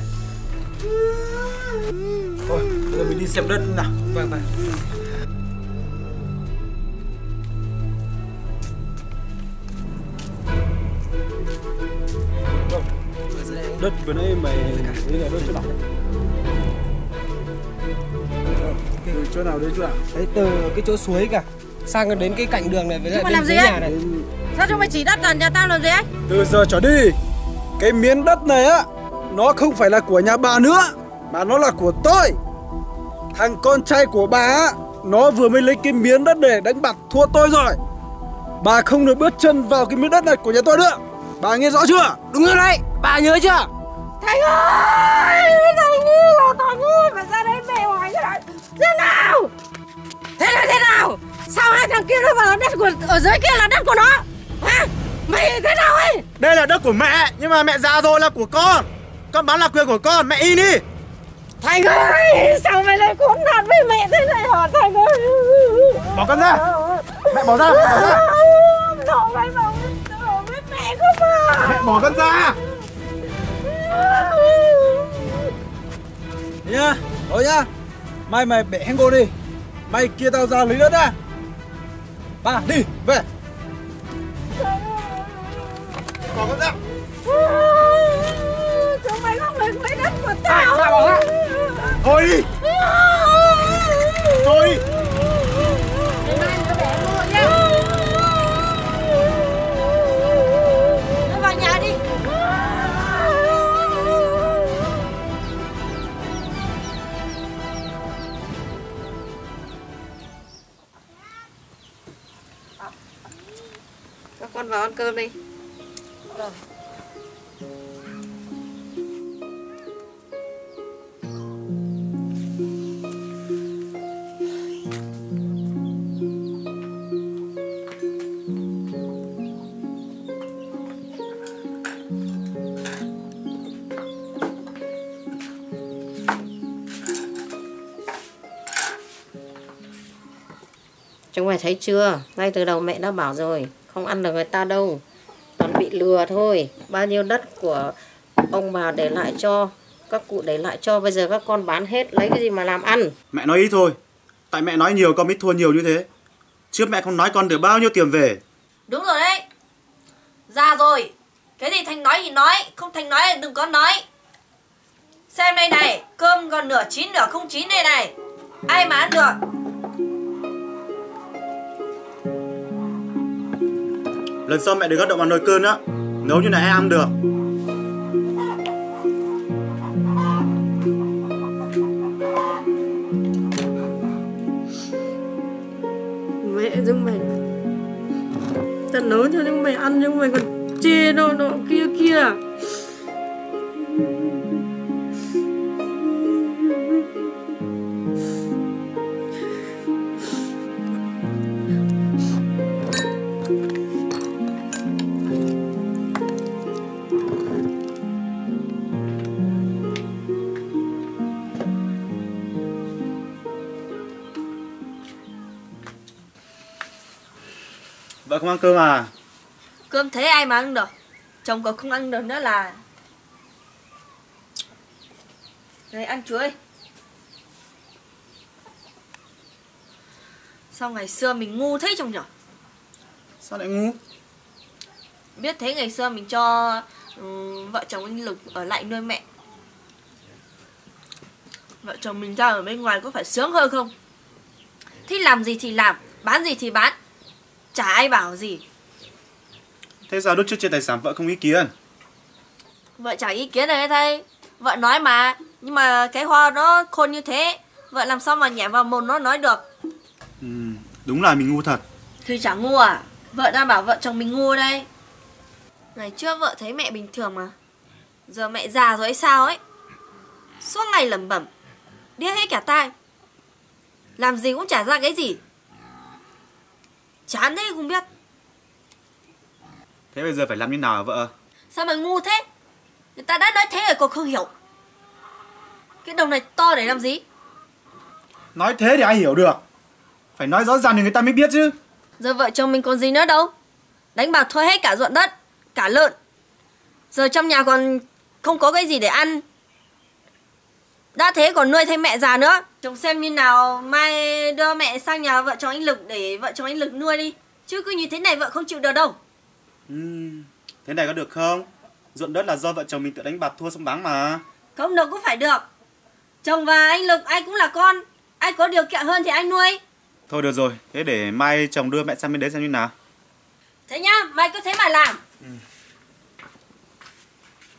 Thôi, bây giờ mình đi xem đất nào. Vâng vâng. Đất vừa nãy mày lấy ở đâu chỗ nào? Từ chỗ nào đến chỗ nào? Đấy, từ cái chỗ suối cả sang đến cái cạnh đường này với lại Chúng mày bên làm gì dưới ấy? nhà này. Sao chúng mày chỉ đất gần nhà tao làm gì ấy? Từ giờ trở đi, cái miếng đất này á, nó không phải là của nhà bà nữa, mà nó là của tôi. Thằng con trai của bà á, nó vừa mới lấy cái miếng đất để đánh bạc thua tôi rồi. Bà không được bước chân vào cái miếng đất này của nhà tôi nữa. Bà nghe rõ chưa? Đúng rồi đấy, bà nhớ chưa? Thành ơi, thằng ngu là thằng ngu, mà ra đây mẹ hỏi thế nào? Thế nào? Thế là thế nào? Sao hai thằng kia nó vào đất của, ở dưới kia là đất của nó? Hả? Mày thế nào ấy? Đây là đất của mẹ, nhưng mà mẹ già rồi là của con. Con bán là quyền của con, mẹ in đi. Thành ơi, sao mày lại khốn nạn với mẹ thế này hả Thành ơi? Bỏ con ra. Mẹ bỏ ra, mẹ bỏ ra. Nó mày bảo nó với mẹ không à? Mẹ bỏ con ra. Nhá, thôi nhá. Mai mày bẻ hang cô đi. Mày kia tao ra lấy đất ra. Ba, đi, về. Bỏ con ra. Chúng mày không được lấy đất của tao. Ba, bỏ ra. Thôi đi. Thôi đi. Mai nó bẻ mua nhá. Nó vào nhà đi. Các con vào ăn cơm đi. Rồi. Chúng mày thấy chưa? Ngay từ đầu mẹ đã bảo rồi, không ăn được người ta đâu. Toàn bị lừa thôi. Bao nhiêu đất của ông bà để lại cho, các cụ để lại cho, bây giờ các con bán hết, lấy cái gì mà làm ăn? Mẹ nói ít thôi. Tại mẹ nói nhiều con mới thua nhiều như thế. Trước mẹ không nói con được bao nhiêu tiền về. Đúng rồi đấy. Già rồi, cái gì Thành nói thì nói, không Thành nói thì đừng có nói. Xem đây này, cơm còn nửa chín nửa không chín đây này. Ai mà ăn được? Lần sau mẹ đừng có động vào nồi cơm nữa. Nấu như này ai ăn được. Mẹ chúng mày, tao nấu cho chúng mày ăn, chúng mày còn chê nó nó kia kia. Vợ không ăn cơm à? Cơm thế ai mà ăn được? Chồng còn không ăn được nữa là... Này ăn chuối. Sao ngày xưa mình ngu thế chồng nhở? Sao lại ngu? Biết thế ngày xưa mình cho um, vợ chồng anh Lục ở lại nuôi mẹ. Vợ chồng mình ra ở bên ngoài có phải sướng hơn không? Thích làm gì thì làm, bán gì thì bán. Chả ai bảo gì. Thế sao lúc trước trên tài sản vợ không ý kiến? Vợ chả ý kiến này thầy. Vợ nói mà. Nhưng mà cái hoa nó khôn như thế, vợ làm sao mà nhảy vào mồm nó nói được. Ừ, đúng là mình ngu thật. Thì chẳng ngu à? Vợ đang bảo vợ chồng mình ngu đây. Ngày trước vợ thấy mẹ bình thường mà. Giờ mẹ già rồi hay sao ấy, suốt ngày lẩm bẩm, điếc hết cả tai. Làm gì cũng chả ra cái gì. Chán thế không biết. Thế bây giờ phải làm như nào hả vợ? Sao mà ngu thế? Người ta đã nói thế rồi còn không hiểu. Cái đồng này to để làm gì? Nói thế thì ai hiểu được. Phải nói rõ ràng thì người ta mới biết chứ. Giờ vợ chồng mình còn gì nữa đâu. Đánh bạc thuê hết cả ruộng đất, cả lợn. Giờ trong nhà còn không có cái gì để ăn. Đã thế còn nuôi thêm mẹ già nữa. Chồng xem như nào mai đưa mẹ sang nhà vợ chồng anh Lực để vợ chồng anh Lực nuôi đi. Chứ cứ như thế này vợ không chịu được đâu. Ừ, thế này có được không? Ruộng đất là do vợ chồng mình tự đánh bạc thua xong bán mà. Không được cũng phải được. Chồng và anh Lực ai cũng là con. Ai có điều kiện hơn thì anh nuôi. Thôi được rồi, thế để mai chồng đưa mẹ sang bên đấy xem như nào. Thế nhá, mai cứ thế mà làm. Ừ.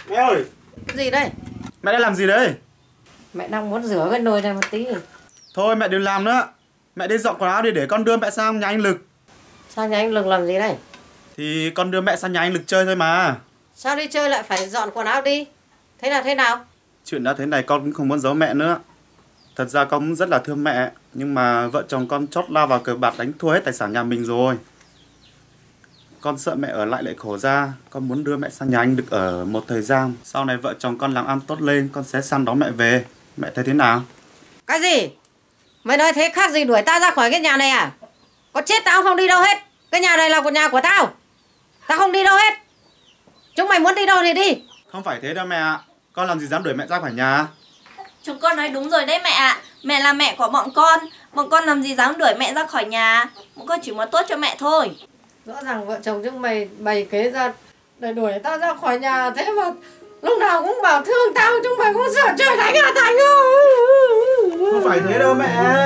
Mẹ ơi! Cái gì đây? Mẹ đang làm gì đấy? Mẹ đang muốn rửa cái nồi này một tí. Thôi mẹ đừng làm nữa. Mẹ đi dọn quần áo đi để con đưa mẹ sang nhà anh Lực. Sang nhà anh Lực làm gì đây? Thì con đưa mẹ sang nhà anh Lực chơi thôi mà. Sao đi chơi lại phải dọn quần áo đi? Thế là thế nào? Chuyện đã thế này con cũng không muốn giấu mẹ nữa. Thật ra con cũng rất là thương mẹ. Nhưng mà vợ chồng con chót lao vào cờ bạc đánh thua hết tài sản nhà mình rồi. Con sợ mẹ ở lại lại khổ ra. Con muốn đưa mẹ sang nhà anh Lực ở một thời gian. Sau này vợ chồng con làm ăn tốt lên, con sẽ săn đón mẹ về. Mẹ thấy thế nào? Cái gì? Mày nói thế khác gì đuổi tao ra khỏi cái nhà này à? Có chết tao không đi đâu hết. Cái nhà này là của nhà của tao. Tao không đi đâu hết. Chúng mày muốn đi đâu thì đi. Không phải thế đâu mẹ ạ. Con làm gì dám đuổi mẹ ra khỏi nhà. Chúng con nói đúng rồi đấy mẹ ạ. Mẹ là mẹ của bọn con. Bọn con làm gì dám đuổi mẹ ra khỏi nhà. Bọn con chỉ muốn tốt cho mẹ thôi. Rõ ràng vợ chồng chúng mày bày kế ra để đuổi tao ra khỏi nhà. Thế mà lúc nào cũng bảo thương tao. Chúng mày cũng sợ trời đánh à Thành ơi. Không phải thế đâu mẹ.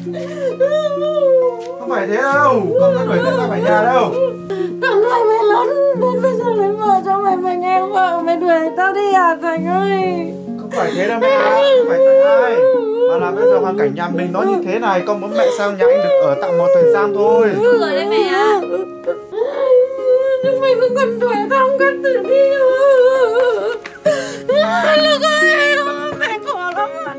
Không phải thế đâu. Con có đuổi mẹ ra khỏi nhà đâu. Tao nuôi mày lớn đến bây giờ lấy vợ cho mày. Mày nghe vợ mày đuổi tao đi à Thành ơi. Không phải thế đâu mẹ. Không phải tại ai. Mà là bây giờ hoàn cảnh nhà mình nó như thế này. Con muốn mẹ sang nhà anh Lực ở tạm một thời gian thôi. Đúng rồi đấy mẹ ạ. Nhưng mày không cần đuổi tao không cần tự đi. Lực ơi. Mẹ khổ lắm mà.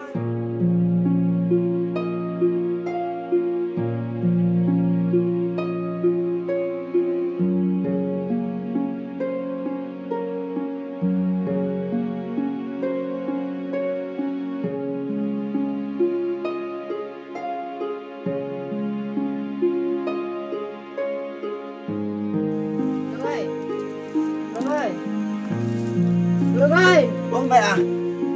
Lực ơi! Vâng mẹ à?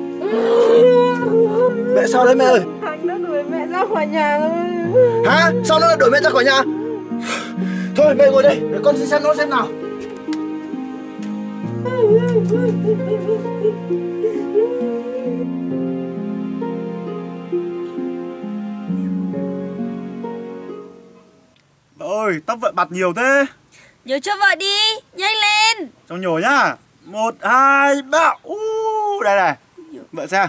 Mẹ sao đấy mẹ ơi? Thành đã đuổi mẹ ra khỏi nhà rồi. Hả? Sao nó lại đuổi mẹ ra khỏi nhà? Thôi mẹ ngồi đây, để con đi xem nó xem nào. Vợ ơi, tóc vợ bặt nhiều thế. Nhớ cho vợ đi, nhanh lên. Trong nhổ nhá. Một, hai, ba. Uh, đây này. Vợ xem.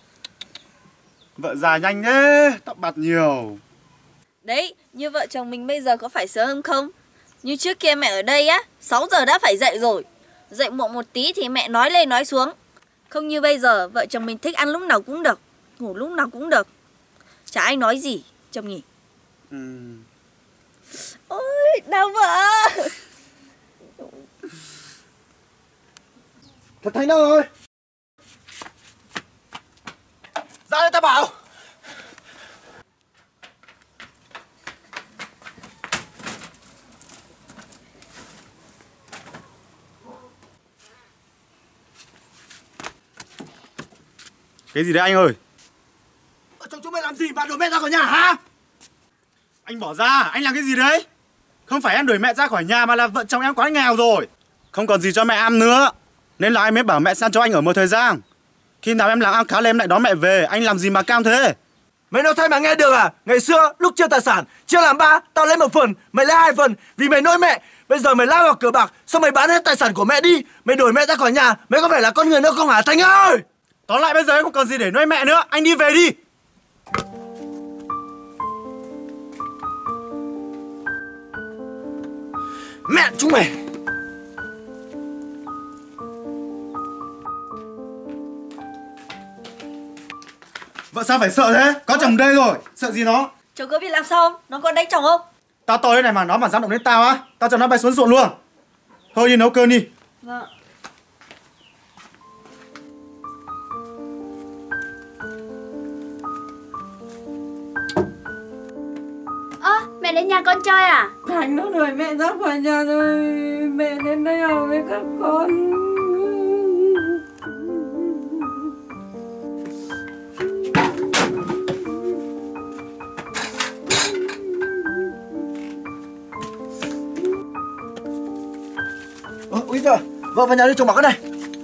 Vợ già nhanh thế, tóc bạc nhiều. Đấy, như vợ chồng mình bây giờ có phải sớm không? Như trước kia mẹ ở đây á, sáu giờ đã phải dậy rồi. Dậy muộn một tí thì mẹ nói lên nói xuống. Không như bây giờ, vợ chồng mình thích ăn lúc nào cũng được, ngủ lúc nào cũng được. Chả ai nói gì, chồng nhỉ? Ừ. Ôi, đau vợ. Thật Thành đâu rồi? Ra đây ta bảo. Cái gì đấy anh ơi? Ở trong chúng mày làm gì mà đuổi mẹ ra khỏi nhà hả? Anh bỏ ra, anh làm cái gì đấy? Không phải em đuổi mẹ ra khỏi nhà mà là vợ chồng em quá nghèo rồi. Không còn gì cho mẹ ăn nữa. Nên là anh mới bảo mẹ sang cho anh ở một thời gian. Khi nào em làm ăn khá lên em lại đón mẹ về. Anh làm gì mà cam thế? Mày nói thay mà nghe được à? Ngày xưa lúc chia tài sản, chia làm ba, tao lấy một phần, mày lấy hai phần vì mày nuôi mẹ. Bây giờ mày lao vào cờ bạc, xong mày bán hết tài sản của mẹ đi. Mày đuổi mẹ ra khỏi nhà, mày có phải là con người nữa không hả Thành ơi? Tóm lại bây giờ em không còn gì để nuôi mẹ nữa. Anh đi về đi. Mẹ chúng mày. Vợ sao phải sợ thế? Có chồng đây rồi, sợ gì nó? Chồng có biết làm sao không? Nó còn đánh chồng không? Tao to thế này mà nó mà dám động đến tao á, tao cho nó bay xuống ruộng luôn. Thôi đi nấu cơm đi. Vâng. Ơ, mẹ đến nhà con chơi à? Thành nó đuổi mẹ ra khỏi nhà rồi. Mẹ đến đây ở với các con. Ơ, úi giời, vợ vào nhà đi chồng mặc cái này.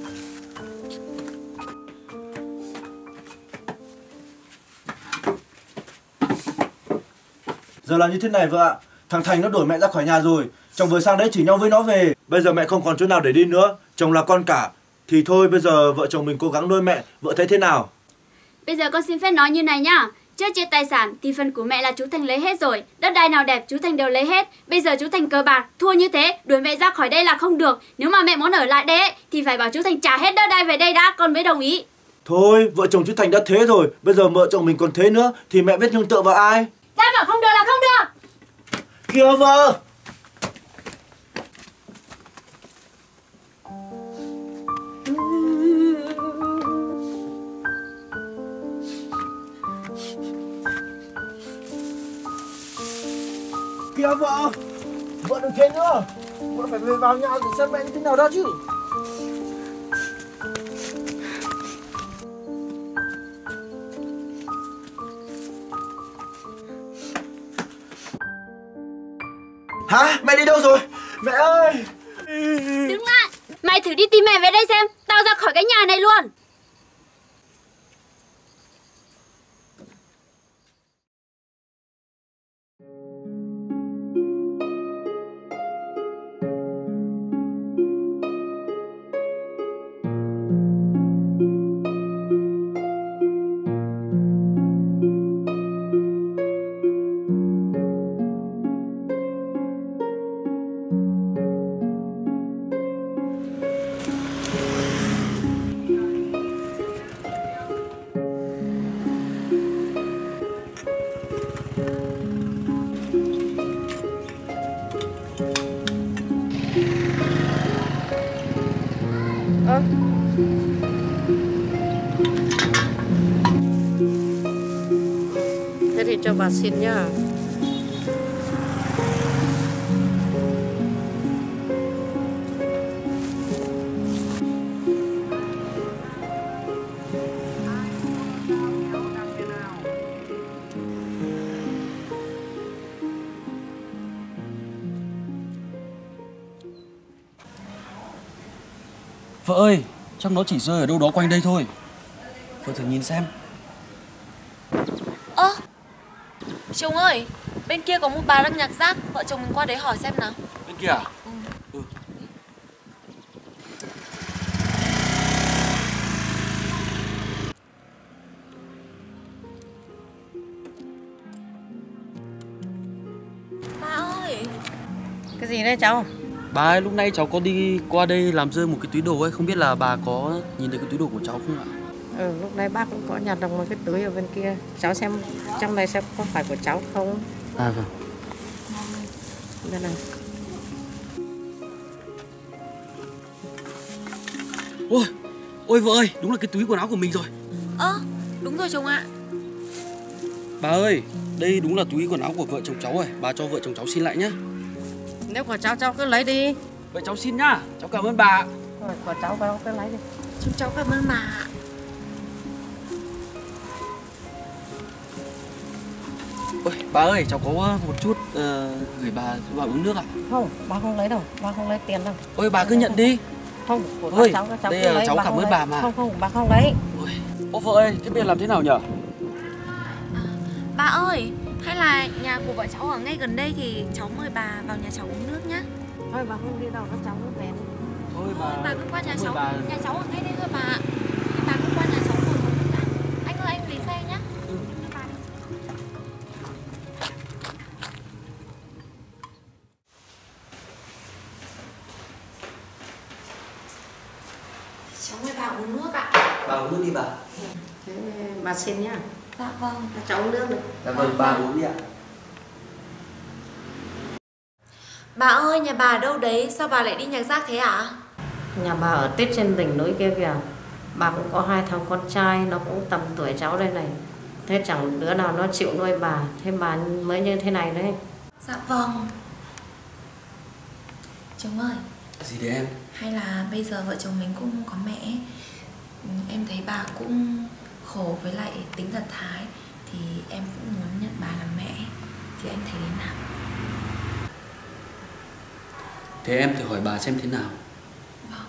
Giờ là như thế này vợ ạ. Thằng Thành nó đuổi mẹ ra khỏi nhà rồi. Chồng vừa sang đấy chỉ nhau với nó về. Bây giờ mẹ không còn chỗ nào để đi nữa. Chồng là con cả. Thì thôi bây giờ vợ chồng mình cố gắng nuôi mẹ, vợ thấy thế nào? Bây giờ con xin phép nói như này nhá. Trước chia tài sản thì phần của mẹ là chú Thành lấy hết rồi. Đất đai nào đẹp chú Thành đều lấy hết. Bây giờ chú Thành cờ bạc, thua như thế, đuổi mẹ ra khỏi đây là không được. Nếu mà mẹ muốn ở lại đây ấy, thì phải bảo chú Thành trả hết đất đai về đây đã, con mới đồng ý. Thôi, vợ chồng chú Thành đã thế rồi, bây giờ vợ chồng mình còn thế nữa thì mẹ biết nương tựa vào ai? Đã bảo không được là không được. Kìa vợ! Kìa vợ! Vợ đừng thế nữa! Vợ phải về vào nhà để xem mẹ như thế nào đó chứ! Hả? Mẹ đi đâu rồi? Mẹ ơi! Đứng lại! Mày thử đi tìm mẹ về đây xem. Tao ra khỏi cái nhà này luôn. Ơ. Thế thì cho bà xin nhá. Vợ ơi, chắc nó chỉ rơi ở đâu đó quanh đây thôi. Vợ thử nhìn xem. Ơ, chồng ơi, bên kia có một bà đang nhặt rác, vợ chồng mình qua đấy hỏi xem nào. Bên kia à? Ừ. ừ. Bà ơi. Cái gì đấy cháu? Bà ơi, lúc nãy cháu có đi qua đây làm rơi một cái túi đồ ấy, không biết là bà có nhìn thấy cái túi đồ của cháu không ạ? Ừ, lúc nãy bác cũng có nhặt được một cái túi ở bên kia. Cháu xem trong này xem có phải của cháu không? À vâng. Đây này. Ôi, ôi vợ ơi, đúng là cái túi quần áo của mình rồi. Ơ, à, đúng rồi chồng ạ. Bà ơi, đây đúng là túi quần áo của vợ chồng cháu rồi, bà cho vợ chồng cháu xin lại nhá. Nếu của cháu cháu cứ lấy đi. Vậy cháu xin nhá, cháu cảm ơn bà. Rồi, của cháu cháu cứ lấy đi. Chúng cháu cảm ơn bà. Ôi, bà ơi, cháu có một chút uh, gửi bà bà uống nước ạ. À? Không, bà không lấy đâu, bà không lấy tiền đâu. Ôi, bà cứ nhận đi. Không, của Ôi, cháu, cháu đây cứ là lấy, cháu bà cảm ơn lấy. bà mà. Không, không, bà không lấy. Ôi, ô vợ ơi, thế bây giờ làm thế nào nhở? À, bà ơi, hay là nhà của vợ cháu ở ngay gần đây thì cháu mời bà vào nhà cháu uống nước nhá. Thôi bà không đi đâu, nó cháu cứ về. Thôi bà, bà cứ qua nhà cháu, bà... nhà cháu ở ngay đây thôi bà. Thì bà cứ qua nhà cháu ngồi uống nước đã. Anh ơi, anh lấy xe nhá. Ừ. Bà đi. Cháu mời bà uống nước ạ. Bà uống nước đi bà. Thế bà xin nhá. Dạ vâng. Cháu uống nước được. Dạ vâng, bà uống đi ạ. Bà ơi, nhà bà ở đâu đấy? Sao bà lại đi nhặt rác thế ạ? Nhà bà ở tít trên đỉnh núi kia kìa. Bà cũng có hai thằng con trai, nó cũng tầm tuổi cháu đây này. Thế chẳng đứa nào nó chịu nuôi bà, thế bà mới như thế này đấy. Dạ vâng. Chồng ơi. Gì đấy em? Hay là bây giờ vợ chồng mình cũng có mẹ. Em thấy bà cũng khổ với lại tính thật thái, thì em cũng muốn nhận bà làm mẹ. Thì em thấy thế nào? Thế em thử hỏi bà xem thế nào. Vâng.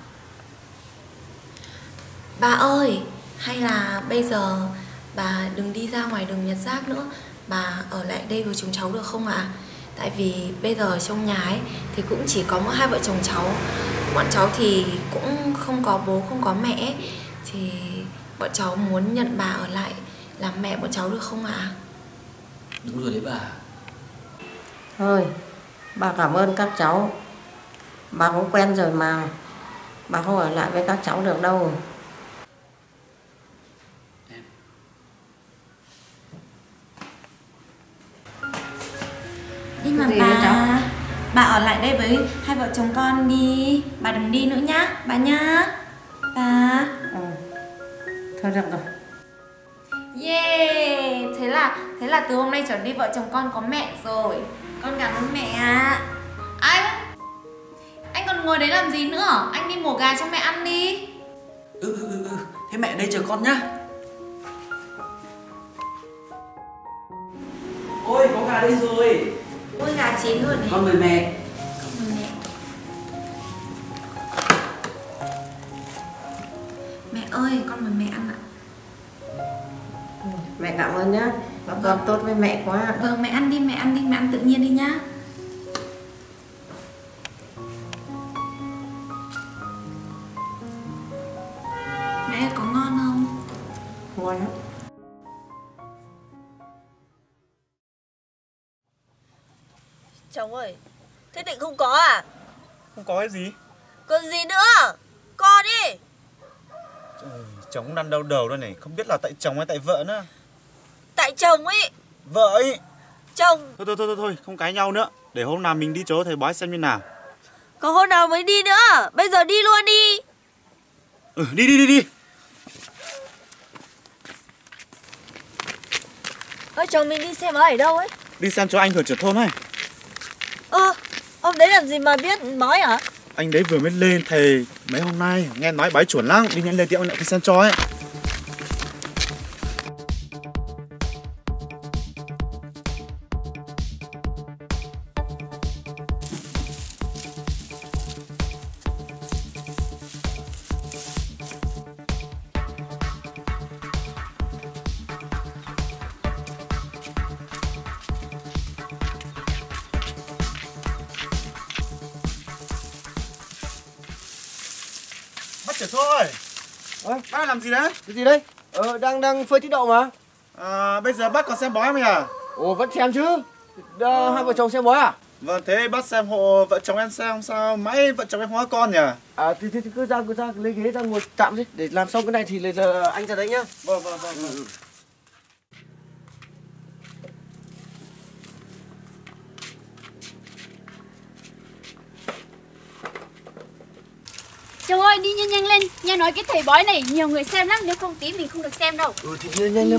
Bà ơi, hay là bây giờ bà đừng đi ra ngoài đường nhặt rác nữa, bà ở lại đây với chúng cháu được không ạ? À? Tại vì bây giờ ở trong nhà ấy thì cũng chỉ có mỗi hai vợ chồng cháu, bọn cháu thì cũng không có bố, không có mẹ ấy. Thì bọn cháu muốn nhận bà ở lại làm mẹ bọn cháu được không ạ? À? Đúng rồi đấy bà. Thôi, bà cảm ơn các cháu. Bà cũng quen rồi mà. Bà không ở lại với các cháu được đâu. Nhưng mà bà, bà ở lại đây với hai vợ chồng con đi. Bà đừng đi nữa nhá, bà nhá. Bà. Ừ. Thôi được rồi. Yeah, thế là thế là từ hôm nay trở đi vợ chồng con có mẹ rồi. Con cảm ơn mẹ ạ. Anh, anh còn ngồi đấy làm gì nữa? Anh đi mổ gà cho mẹ ăn đi. Ừ ừ ừ, thế mẹ ở đây chờ con nhá. Ôi có gà đây rồi. Ôi gà chín luôn này. Con mời mẹ. Con mời mẹ. Mẹ ơi, con mời mẹ ăn ạ. Mẹ cảm ơn nhá. Bà con tốt với mẹ quá. Vâng, mẹ ăn đi, mẹ ăn đi, mẹ ăn tự nhiên đi nhá. Mẹ ơi, có ngon không? Ngon lắm. Chồng ơi, thế định không có à? Không có cái gì? Còn gì nữa? Co đi. Trời, chồng đang đau đầu đây này, không biết là tại chồng hay tại vợ nữa. Tại chồng ấy. Vợ ấy. Chồng. Thôi thôi thôi thôi, thôi không cãi nhau nữa. Để hôm nào mình đi chỗ thầy bói xem như nào. Có hôm nào mới đi nữa. Bây giờ đi luôn đi. Ừ, đi đi đi đi. Ơ, chồng mình đi xem bói ở đâu ấy? Đi xem cho anh ở trưởng thôn này. Ơ, ông đấy làm gì mà biết bói hả? Anh đấy vừa mới lên thầy mấy hôm nay, nghe nói bói chuẩn lắm. Đi nhanh lên tiệm anh lại đi xem cho ấy. Bắt trưởng thôi. Ơ, bác đang làm gì đấy? cái gì đấy? Ờ, đang đang phơi tí đậu mà. À, bây giờ bác còn xem bói không nhỉ? Ồ, vẫn xem chứ. Đờ, hai vợ chồng xem bói à? Vâng, thế bác xem hộ vợ chồng em xem sao mãi vợ chồng em hóa con nhỉ? À, thì, thì, thì cứ ra cứ ra lấy ghế ra ngồi tạm đi, để làm xong cái này thì là anh ra đấy nhá. Vâng vâng vâng. vâng. Ừ. Chồng ơi, đi nhanh nhanh lên. Nghe nói cái thầy bói này nhiều người xem lắm, nếu không tí mình không được xem đâu. Ừ thì nhanh nhanh lên.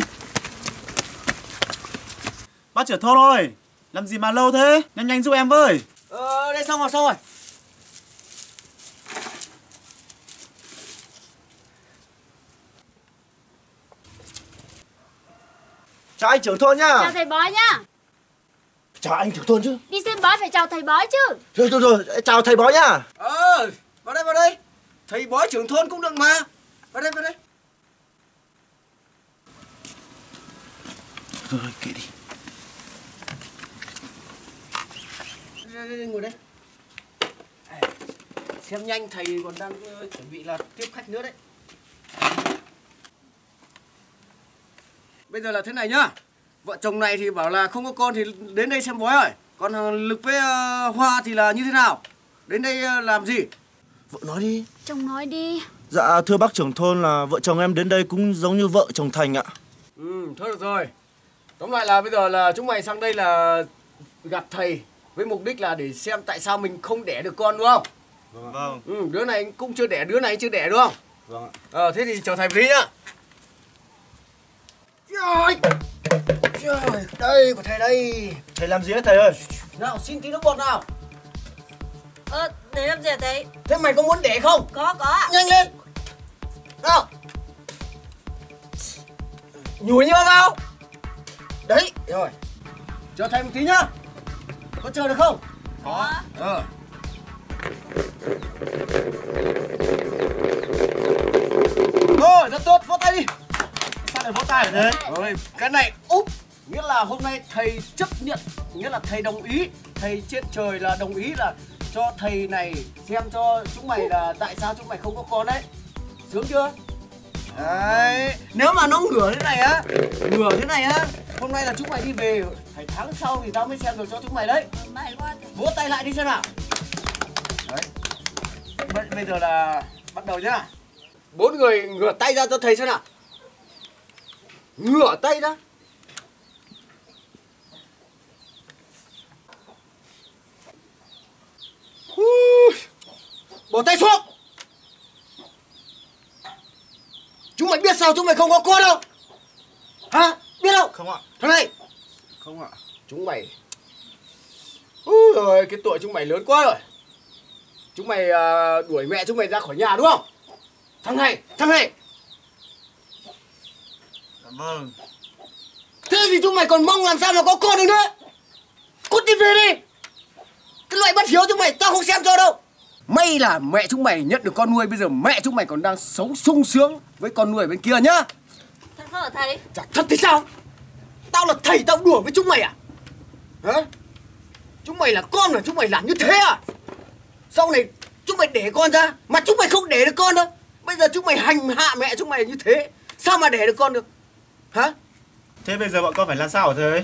Bác trưởng thôn ơi, làm gì mà lâu thế? Nhanh nhanh giúp em với. Ờ, đây xong rồi, xong rồi. Chào anh trưởng thôn nhá. Chào thầy bói nhá. Chào anh trưởng thôn chứ. Đi xem bói phải chào thầy bói chứ. Thôi thôi thôi, chào thầy bói nhá. Ờ, vào đây vào đây. Thầy bói trưởng thôn cũng được mà. Vào đây vào đây. Thôi kệ đi. Đây, đây, đây, ngồi đây. Xem nhanh, thầy còn đang uh, chuẩn bị là tiếp khách nữa đấy. Bây giờ là thế này nhá. Vợ chồng này thì bảo là không có con thì đến đây xem bói rồi. Còn uh, Lực với uh, Hoa thì là như thế nào? Đến đây uh, làm gì? Vợ nói đi. Chồng nói đi. Dạ thưa bác trưởng thôn là vợ chồng em đến đây cũng giống như vợ chồng Thành ạ. Ừ, thôi được rồi. Tóm lại là bây giờ là chúng mày sang đây là gặp thầy với mục đích là để xem tại sao mình không đẻ được con, đúng không? Vâng. Ừ, đứa này cũng chưa đẻ, đứa này chưa đẻ, đúng không? Vâng ạ. Ờ, thế thì chào thầy một tí nhá. Trời, trời, đây của thầy đây. Thầy làm gì đấy thầy ơi? Nào, xin tí nước bọt nào. Ơ, để làm gì hả thầy? Thế mày có muốn đẻ không? Có, có ạ. Nhanh lên. Nào. Nhủi nhơ vào. Đấy, rồi. Chờ thầy một tí nhá. Có chờ được không? Có. Ờ. Rồi, rất tốt, vỗ tay đi. Sao lại vỗ tay thế? Rồi, cái này úp, nghĩa là hôm nay thầy chấp nhận, nghĩa là thầy đồng ý, thầy trên trời là đồng ý là cho thầy này xem cho chúng mày là tại sao chúng mày không có con đấy. Sướng chưa? Đấy, nếu mà nó ngửa thế này á, ngửa thế này á, hôm nay là chúng mày đi về, phải tháng sau thì tao mới xem được cho chúng mày đấy. Vỗ tay lại đi xem nào. Đấy. Bây, bây giờ là bắt đầu nhá. Bốn người ngửa tay ra cho thầy xem nào. Ngửa tay ra. Uh, bỏ tay xuống. Chúng mày biết sao chúng mày không có con đâu? Hả? Biết không? Không ạ. Thằng này. Không ạ. Chúng mày. Úi giời, cái tội chúng mày lớn quá rồi. Chúng mày uh, đuổi mẹ chúng mày ra khỏi nhà đúng không? Thằng này, thằng này. Vâng. Thế thì chúng mày còn mong làm sao mà có con được nữa? Cút đi về đi. Cái loại bất hiếu chúng mày tao không xem cho đâu. May là mẹ chúng mày nhận được con nuôi, bây giờ mẹ chúng mày còn đang sống sung sướng với con nuôi bên kia nhá. Thật không hả thầy? Chả thật thì sao? Tao là thầy tao đùa với chúng mày à? Hả? Chúng mày là con mà chúng mày làm như thế à? Sau này chúng mày đẻ con ra mà chúng mày không đẻ được con đâu. Bây giờ chúng mày hành hạ mẹ chúng mày như thế, sao mà đẻ được con được? Hả? Thế bây giờ bọn con phải làm sao hả thầy?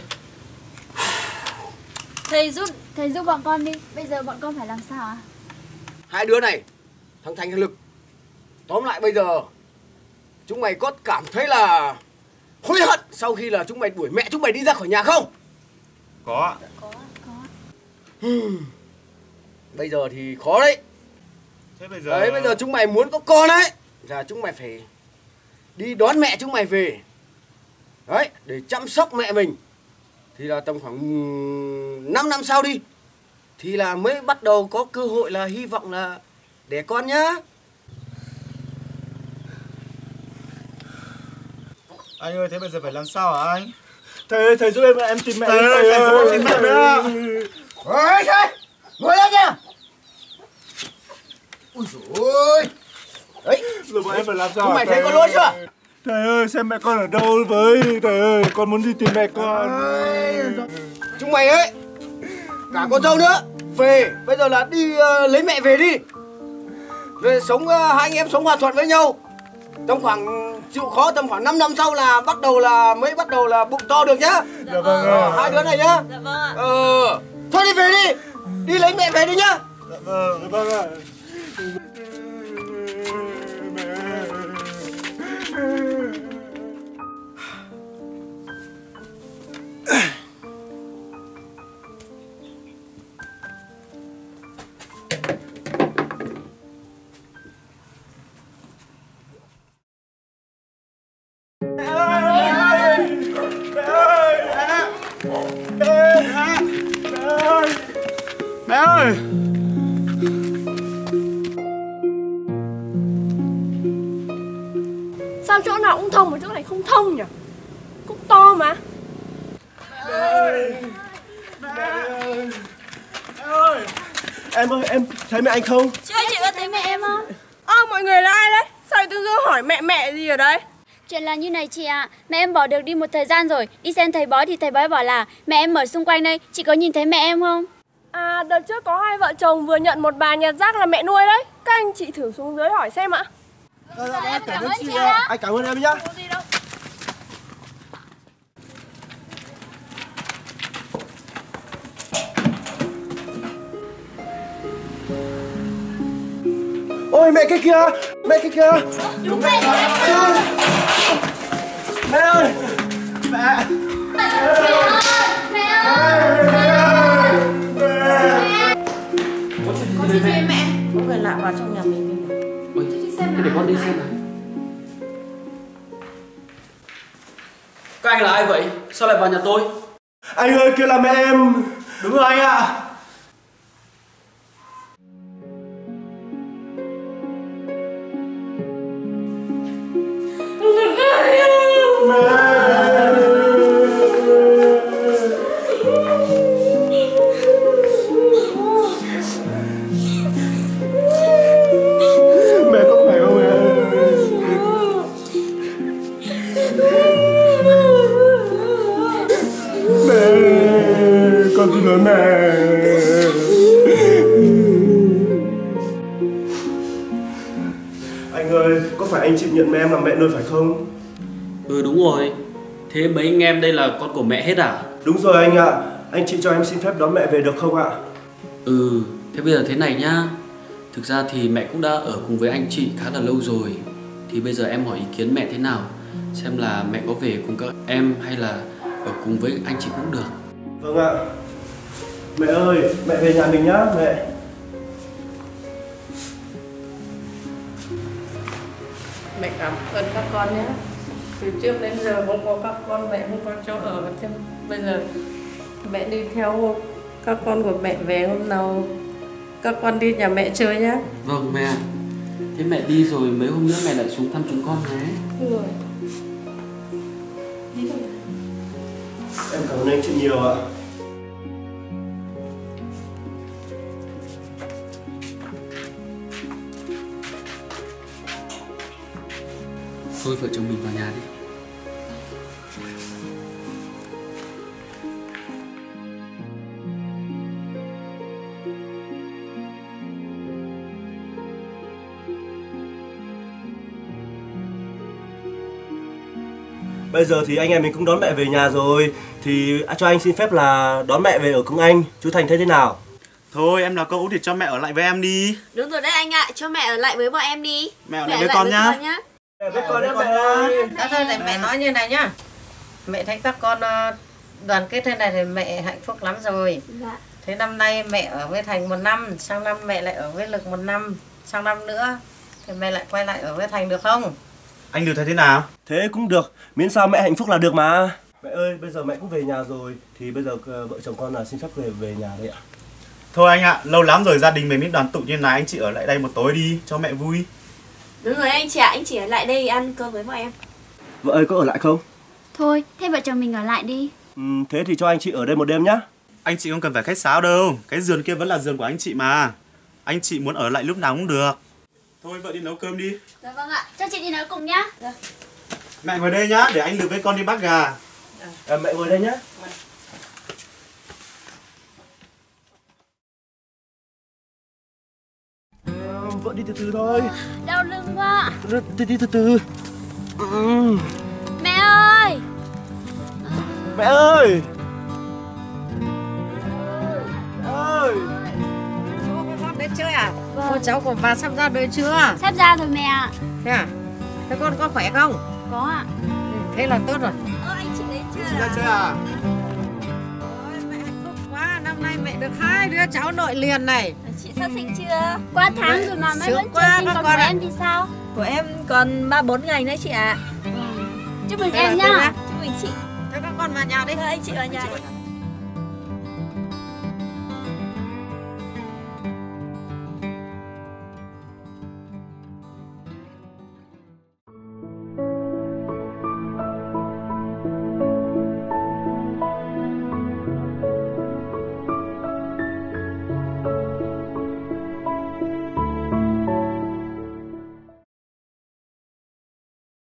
Thầy giúp, thầy giúp bọn con đi. Bây giờ bọn con phải làm sao ạ? Hai đứa này, thằng Thành thằng Lực. Tóm lại bây giờ chúng mày có cảm thấy là hối hận sau khi là chúng mày đuổi mẹ chúng mày đi ra khỏi nhà không? Có ạ. Có, có. Hmm. Bây giờ thì khó đấy. Thế bây giờ... Đấy, bây giờ chúng mày muốn có con đấy, là chúng mày phải đi đón mẹ chúng mày về. Đấy, để chăm sóc mẹ mình. Thì là tầm khoảng năm năm sau đi, thì là mới bắt đầu có cơ hội là hy vọng là đẻ con nhá. Anh ơi, thế bây giờ phải làm sao hả anh? Thầy ơi, thầy giúp em, em tìm mẹ. Thầy ơi, thầy giúp em tìm mẹ nữa. Ôi thầy, ngồi lên nha. Ui dồi ôi. Đấy, Rồi bọn em phải làm sao? chúng mày thấy có lỗi chưa? Thầy ơi, xem mẹ con ở đâu với. Thầy ơi, con muốn đi tìm mẹ con. Chúng mày ấy, cả con dâu nữa, về, bây giờ là đi uh, lấy mẹ về đi. Rồi sống, uh, hai anh em sống hòa thuận với nhau. Tầm khoảng chịu khó tầm khoảng năm năm sau là bắt đầu là mới bắt đầu là bụng to được nhá. Dạ vâng ạ. Hai đứa này nhá. Dạ vâng ạ. Ờ, thôi đi về đi, đi lấy mẹ về đi nhá. Dạ vâng, dạ vâng ạ. Mẹ ơi! Sao chỗ nào cũng thông mà chỗ này không thông nhỉ? Cũng to mà. Mẹ ơi! Mẹ ơi! Mẹ ơi! Em ơi, em thấy mẹ anh không? Chưa, chị có thấy mẹ em không? Ơ, à, mọi người là ai đấy? Sao tự dưng hỏi mẹ mẹ gì ở đây? Chuyện là như này chị ạ, à. Mẹ em bỏ được đi một thời gian rồi. Đi xem thầy bói thì thầy bói bảo là mẹ em ở xung quanh đây. Chị có nhìn thấy mẹ em không? À, đợt trước có hai vợ chồng vừa nhận một bà nhặt rác là mẹ nuôi đấy. Các anh chị thử xuống dưới hỏi xem ạ. Dạ, dạ, em cảm ơn chị ạ. ạ. Anh cảm ơn em nhá. Có gì đâu. Ôi mẹ kia kìa, mẹ kia kìa. Đúng vậy. Mẹ ơi, mẹ. Mẹ ơi, mẹ ơi, mẹ ơi. Có chuyện gì mẹ? Có người lạ vào trong nhà mình. Ôi, để con đi xem nào. Các anh là ai vậy? Sao lại vào nhà tôi? Anh ơi, kia là mẹ em. Đúng rồi anh ạ. Con xin lỗi mẹ. anh chịu nhận em làm mẹ nuôi phải không? Ừ đúng rồi. Thế mấy anh em đây là con của mẹ hết à? Đúng rồi anh ạ. À. Anh chị cho em xin phép đón mẹ về được không ạ? Ừ, thế bây giờ thế này nhá. Thực ra thì mẹ cũng đã ở cùng với anh chị khá là lâu rồi. Thì bây giờ em hỏi ý kiến mẹ thế nào, xem là mẹ có về cùng các em hay là ở cùng với anh chị cũng được. Vâng ạ. Mẹ ơi, mẹ về nhà mình nhá, mẹ. Mẹ cảm ơn các con nhé. Từ trước đến giờ không có các con, mẹ không có chỗ ở. Thế bây giờ mẹ đi theo các con của mẹ về, hôm nào các con đi nhà mẹ chơi nhé. Vâng mẹ. Thế mẹ đi rồi mấy hôm nữa mẹ lại xuống thăm chúng con nhé. Rồi. Em cảm ơn anh chị nhiều ạ. Thôi vợ chồng mình vào nhà đi. Bây giờ thì anh em mình cũng đón mẹ về nhà rồi. Thì cho anh xin phép là đón mẹ về ở cùng anh. Chú Thành thấy thế nào? Thôi em là cô Út thì cho mẹ ở lại với em đi. Đúng rồi đấy anh ạ, cho mẹ ở lại với bọn em đi. Mẹ ở lại với con nhá. Mẹ với con nhá mẹ ơi. Đã thôi để mẹ nói như này nhá. Mẹ thấy các con đoàn kết thế này thì mẹ hạnh phúc lắm rồi. Dạ. Thế năm nay mẹ ở với Thành một năm, sang năm mẹ lại ở với Lực một năm, sang năm nữa thì mẹ lại quay lại ở với Thành được không? Anh được thấy thế nào? Thế cũng được, miễn sao mẹ hạnh phúc là được mà. Mẹ ơi, bây giờ mẹ cũng về nhà rồi. Thì bây giờ vợ chồng con là xin phép về về nhà đây ạ. Thôi anh ạ, lâu lắm rồi gia đình mình mới đoàn tụ như này, anh chị ở lại đây một tối đi cho mẹ vui. Đúng rồi anh chị ạ, anh chị ở lại đây ăn cơm với bọn em. Vợ ơi có ở lại không? Thôi, thế vợ chồng mình ở lại đi. Ừ, thế thì cho anh chị ở đây một đêm nhá. Anh chị không cần phải khách sáo đâu, cái giường kia vẫn là giường của anh chị mà. Anh chị muốn ở lại lúc nào cũng được. Thôi vợ đi nấu cơm đi. Dạ vâng ạ, cho chị đi nấu cùng nhá. Dạ. Mẹ ngồi đây nhá, để anh Lực với con đi bắt gà. À, mẹ ngồi đây nhá. À, vợ đi từ từ thôi. Đau lưng quá. Đi đi từ từ. Ừ. Mẹ ơi. Mẹ ơi. Mẹ ơi. Con đến chơi à? Vâng. Cô cháu của bà sắp ra đời chưa? Sắp ra rồi mẹ ạ. Thế à? Thế con có khỏe không? Có ạ. Ừ, thế là tốt rồi. Ơ anh chị đến chưa? Chị ra chơi à? Ôi, mẹ hạnh phúc quá, năm nay mẹ được hai đứa cháu nội liền này. Chị sắp sinh chưa? Qua tháng rồi mà mẹ Sướng vẫn chưa quá, sinh, các còn con của ạ. em thì sao? Của em còn ba bốn ngày nữa chị ạ. Chúc mừng Thế là em tốt nhá. quá. Chúc mừng chị. Thế các con vào nhà đi. Thôi anh chị vào nhà đi.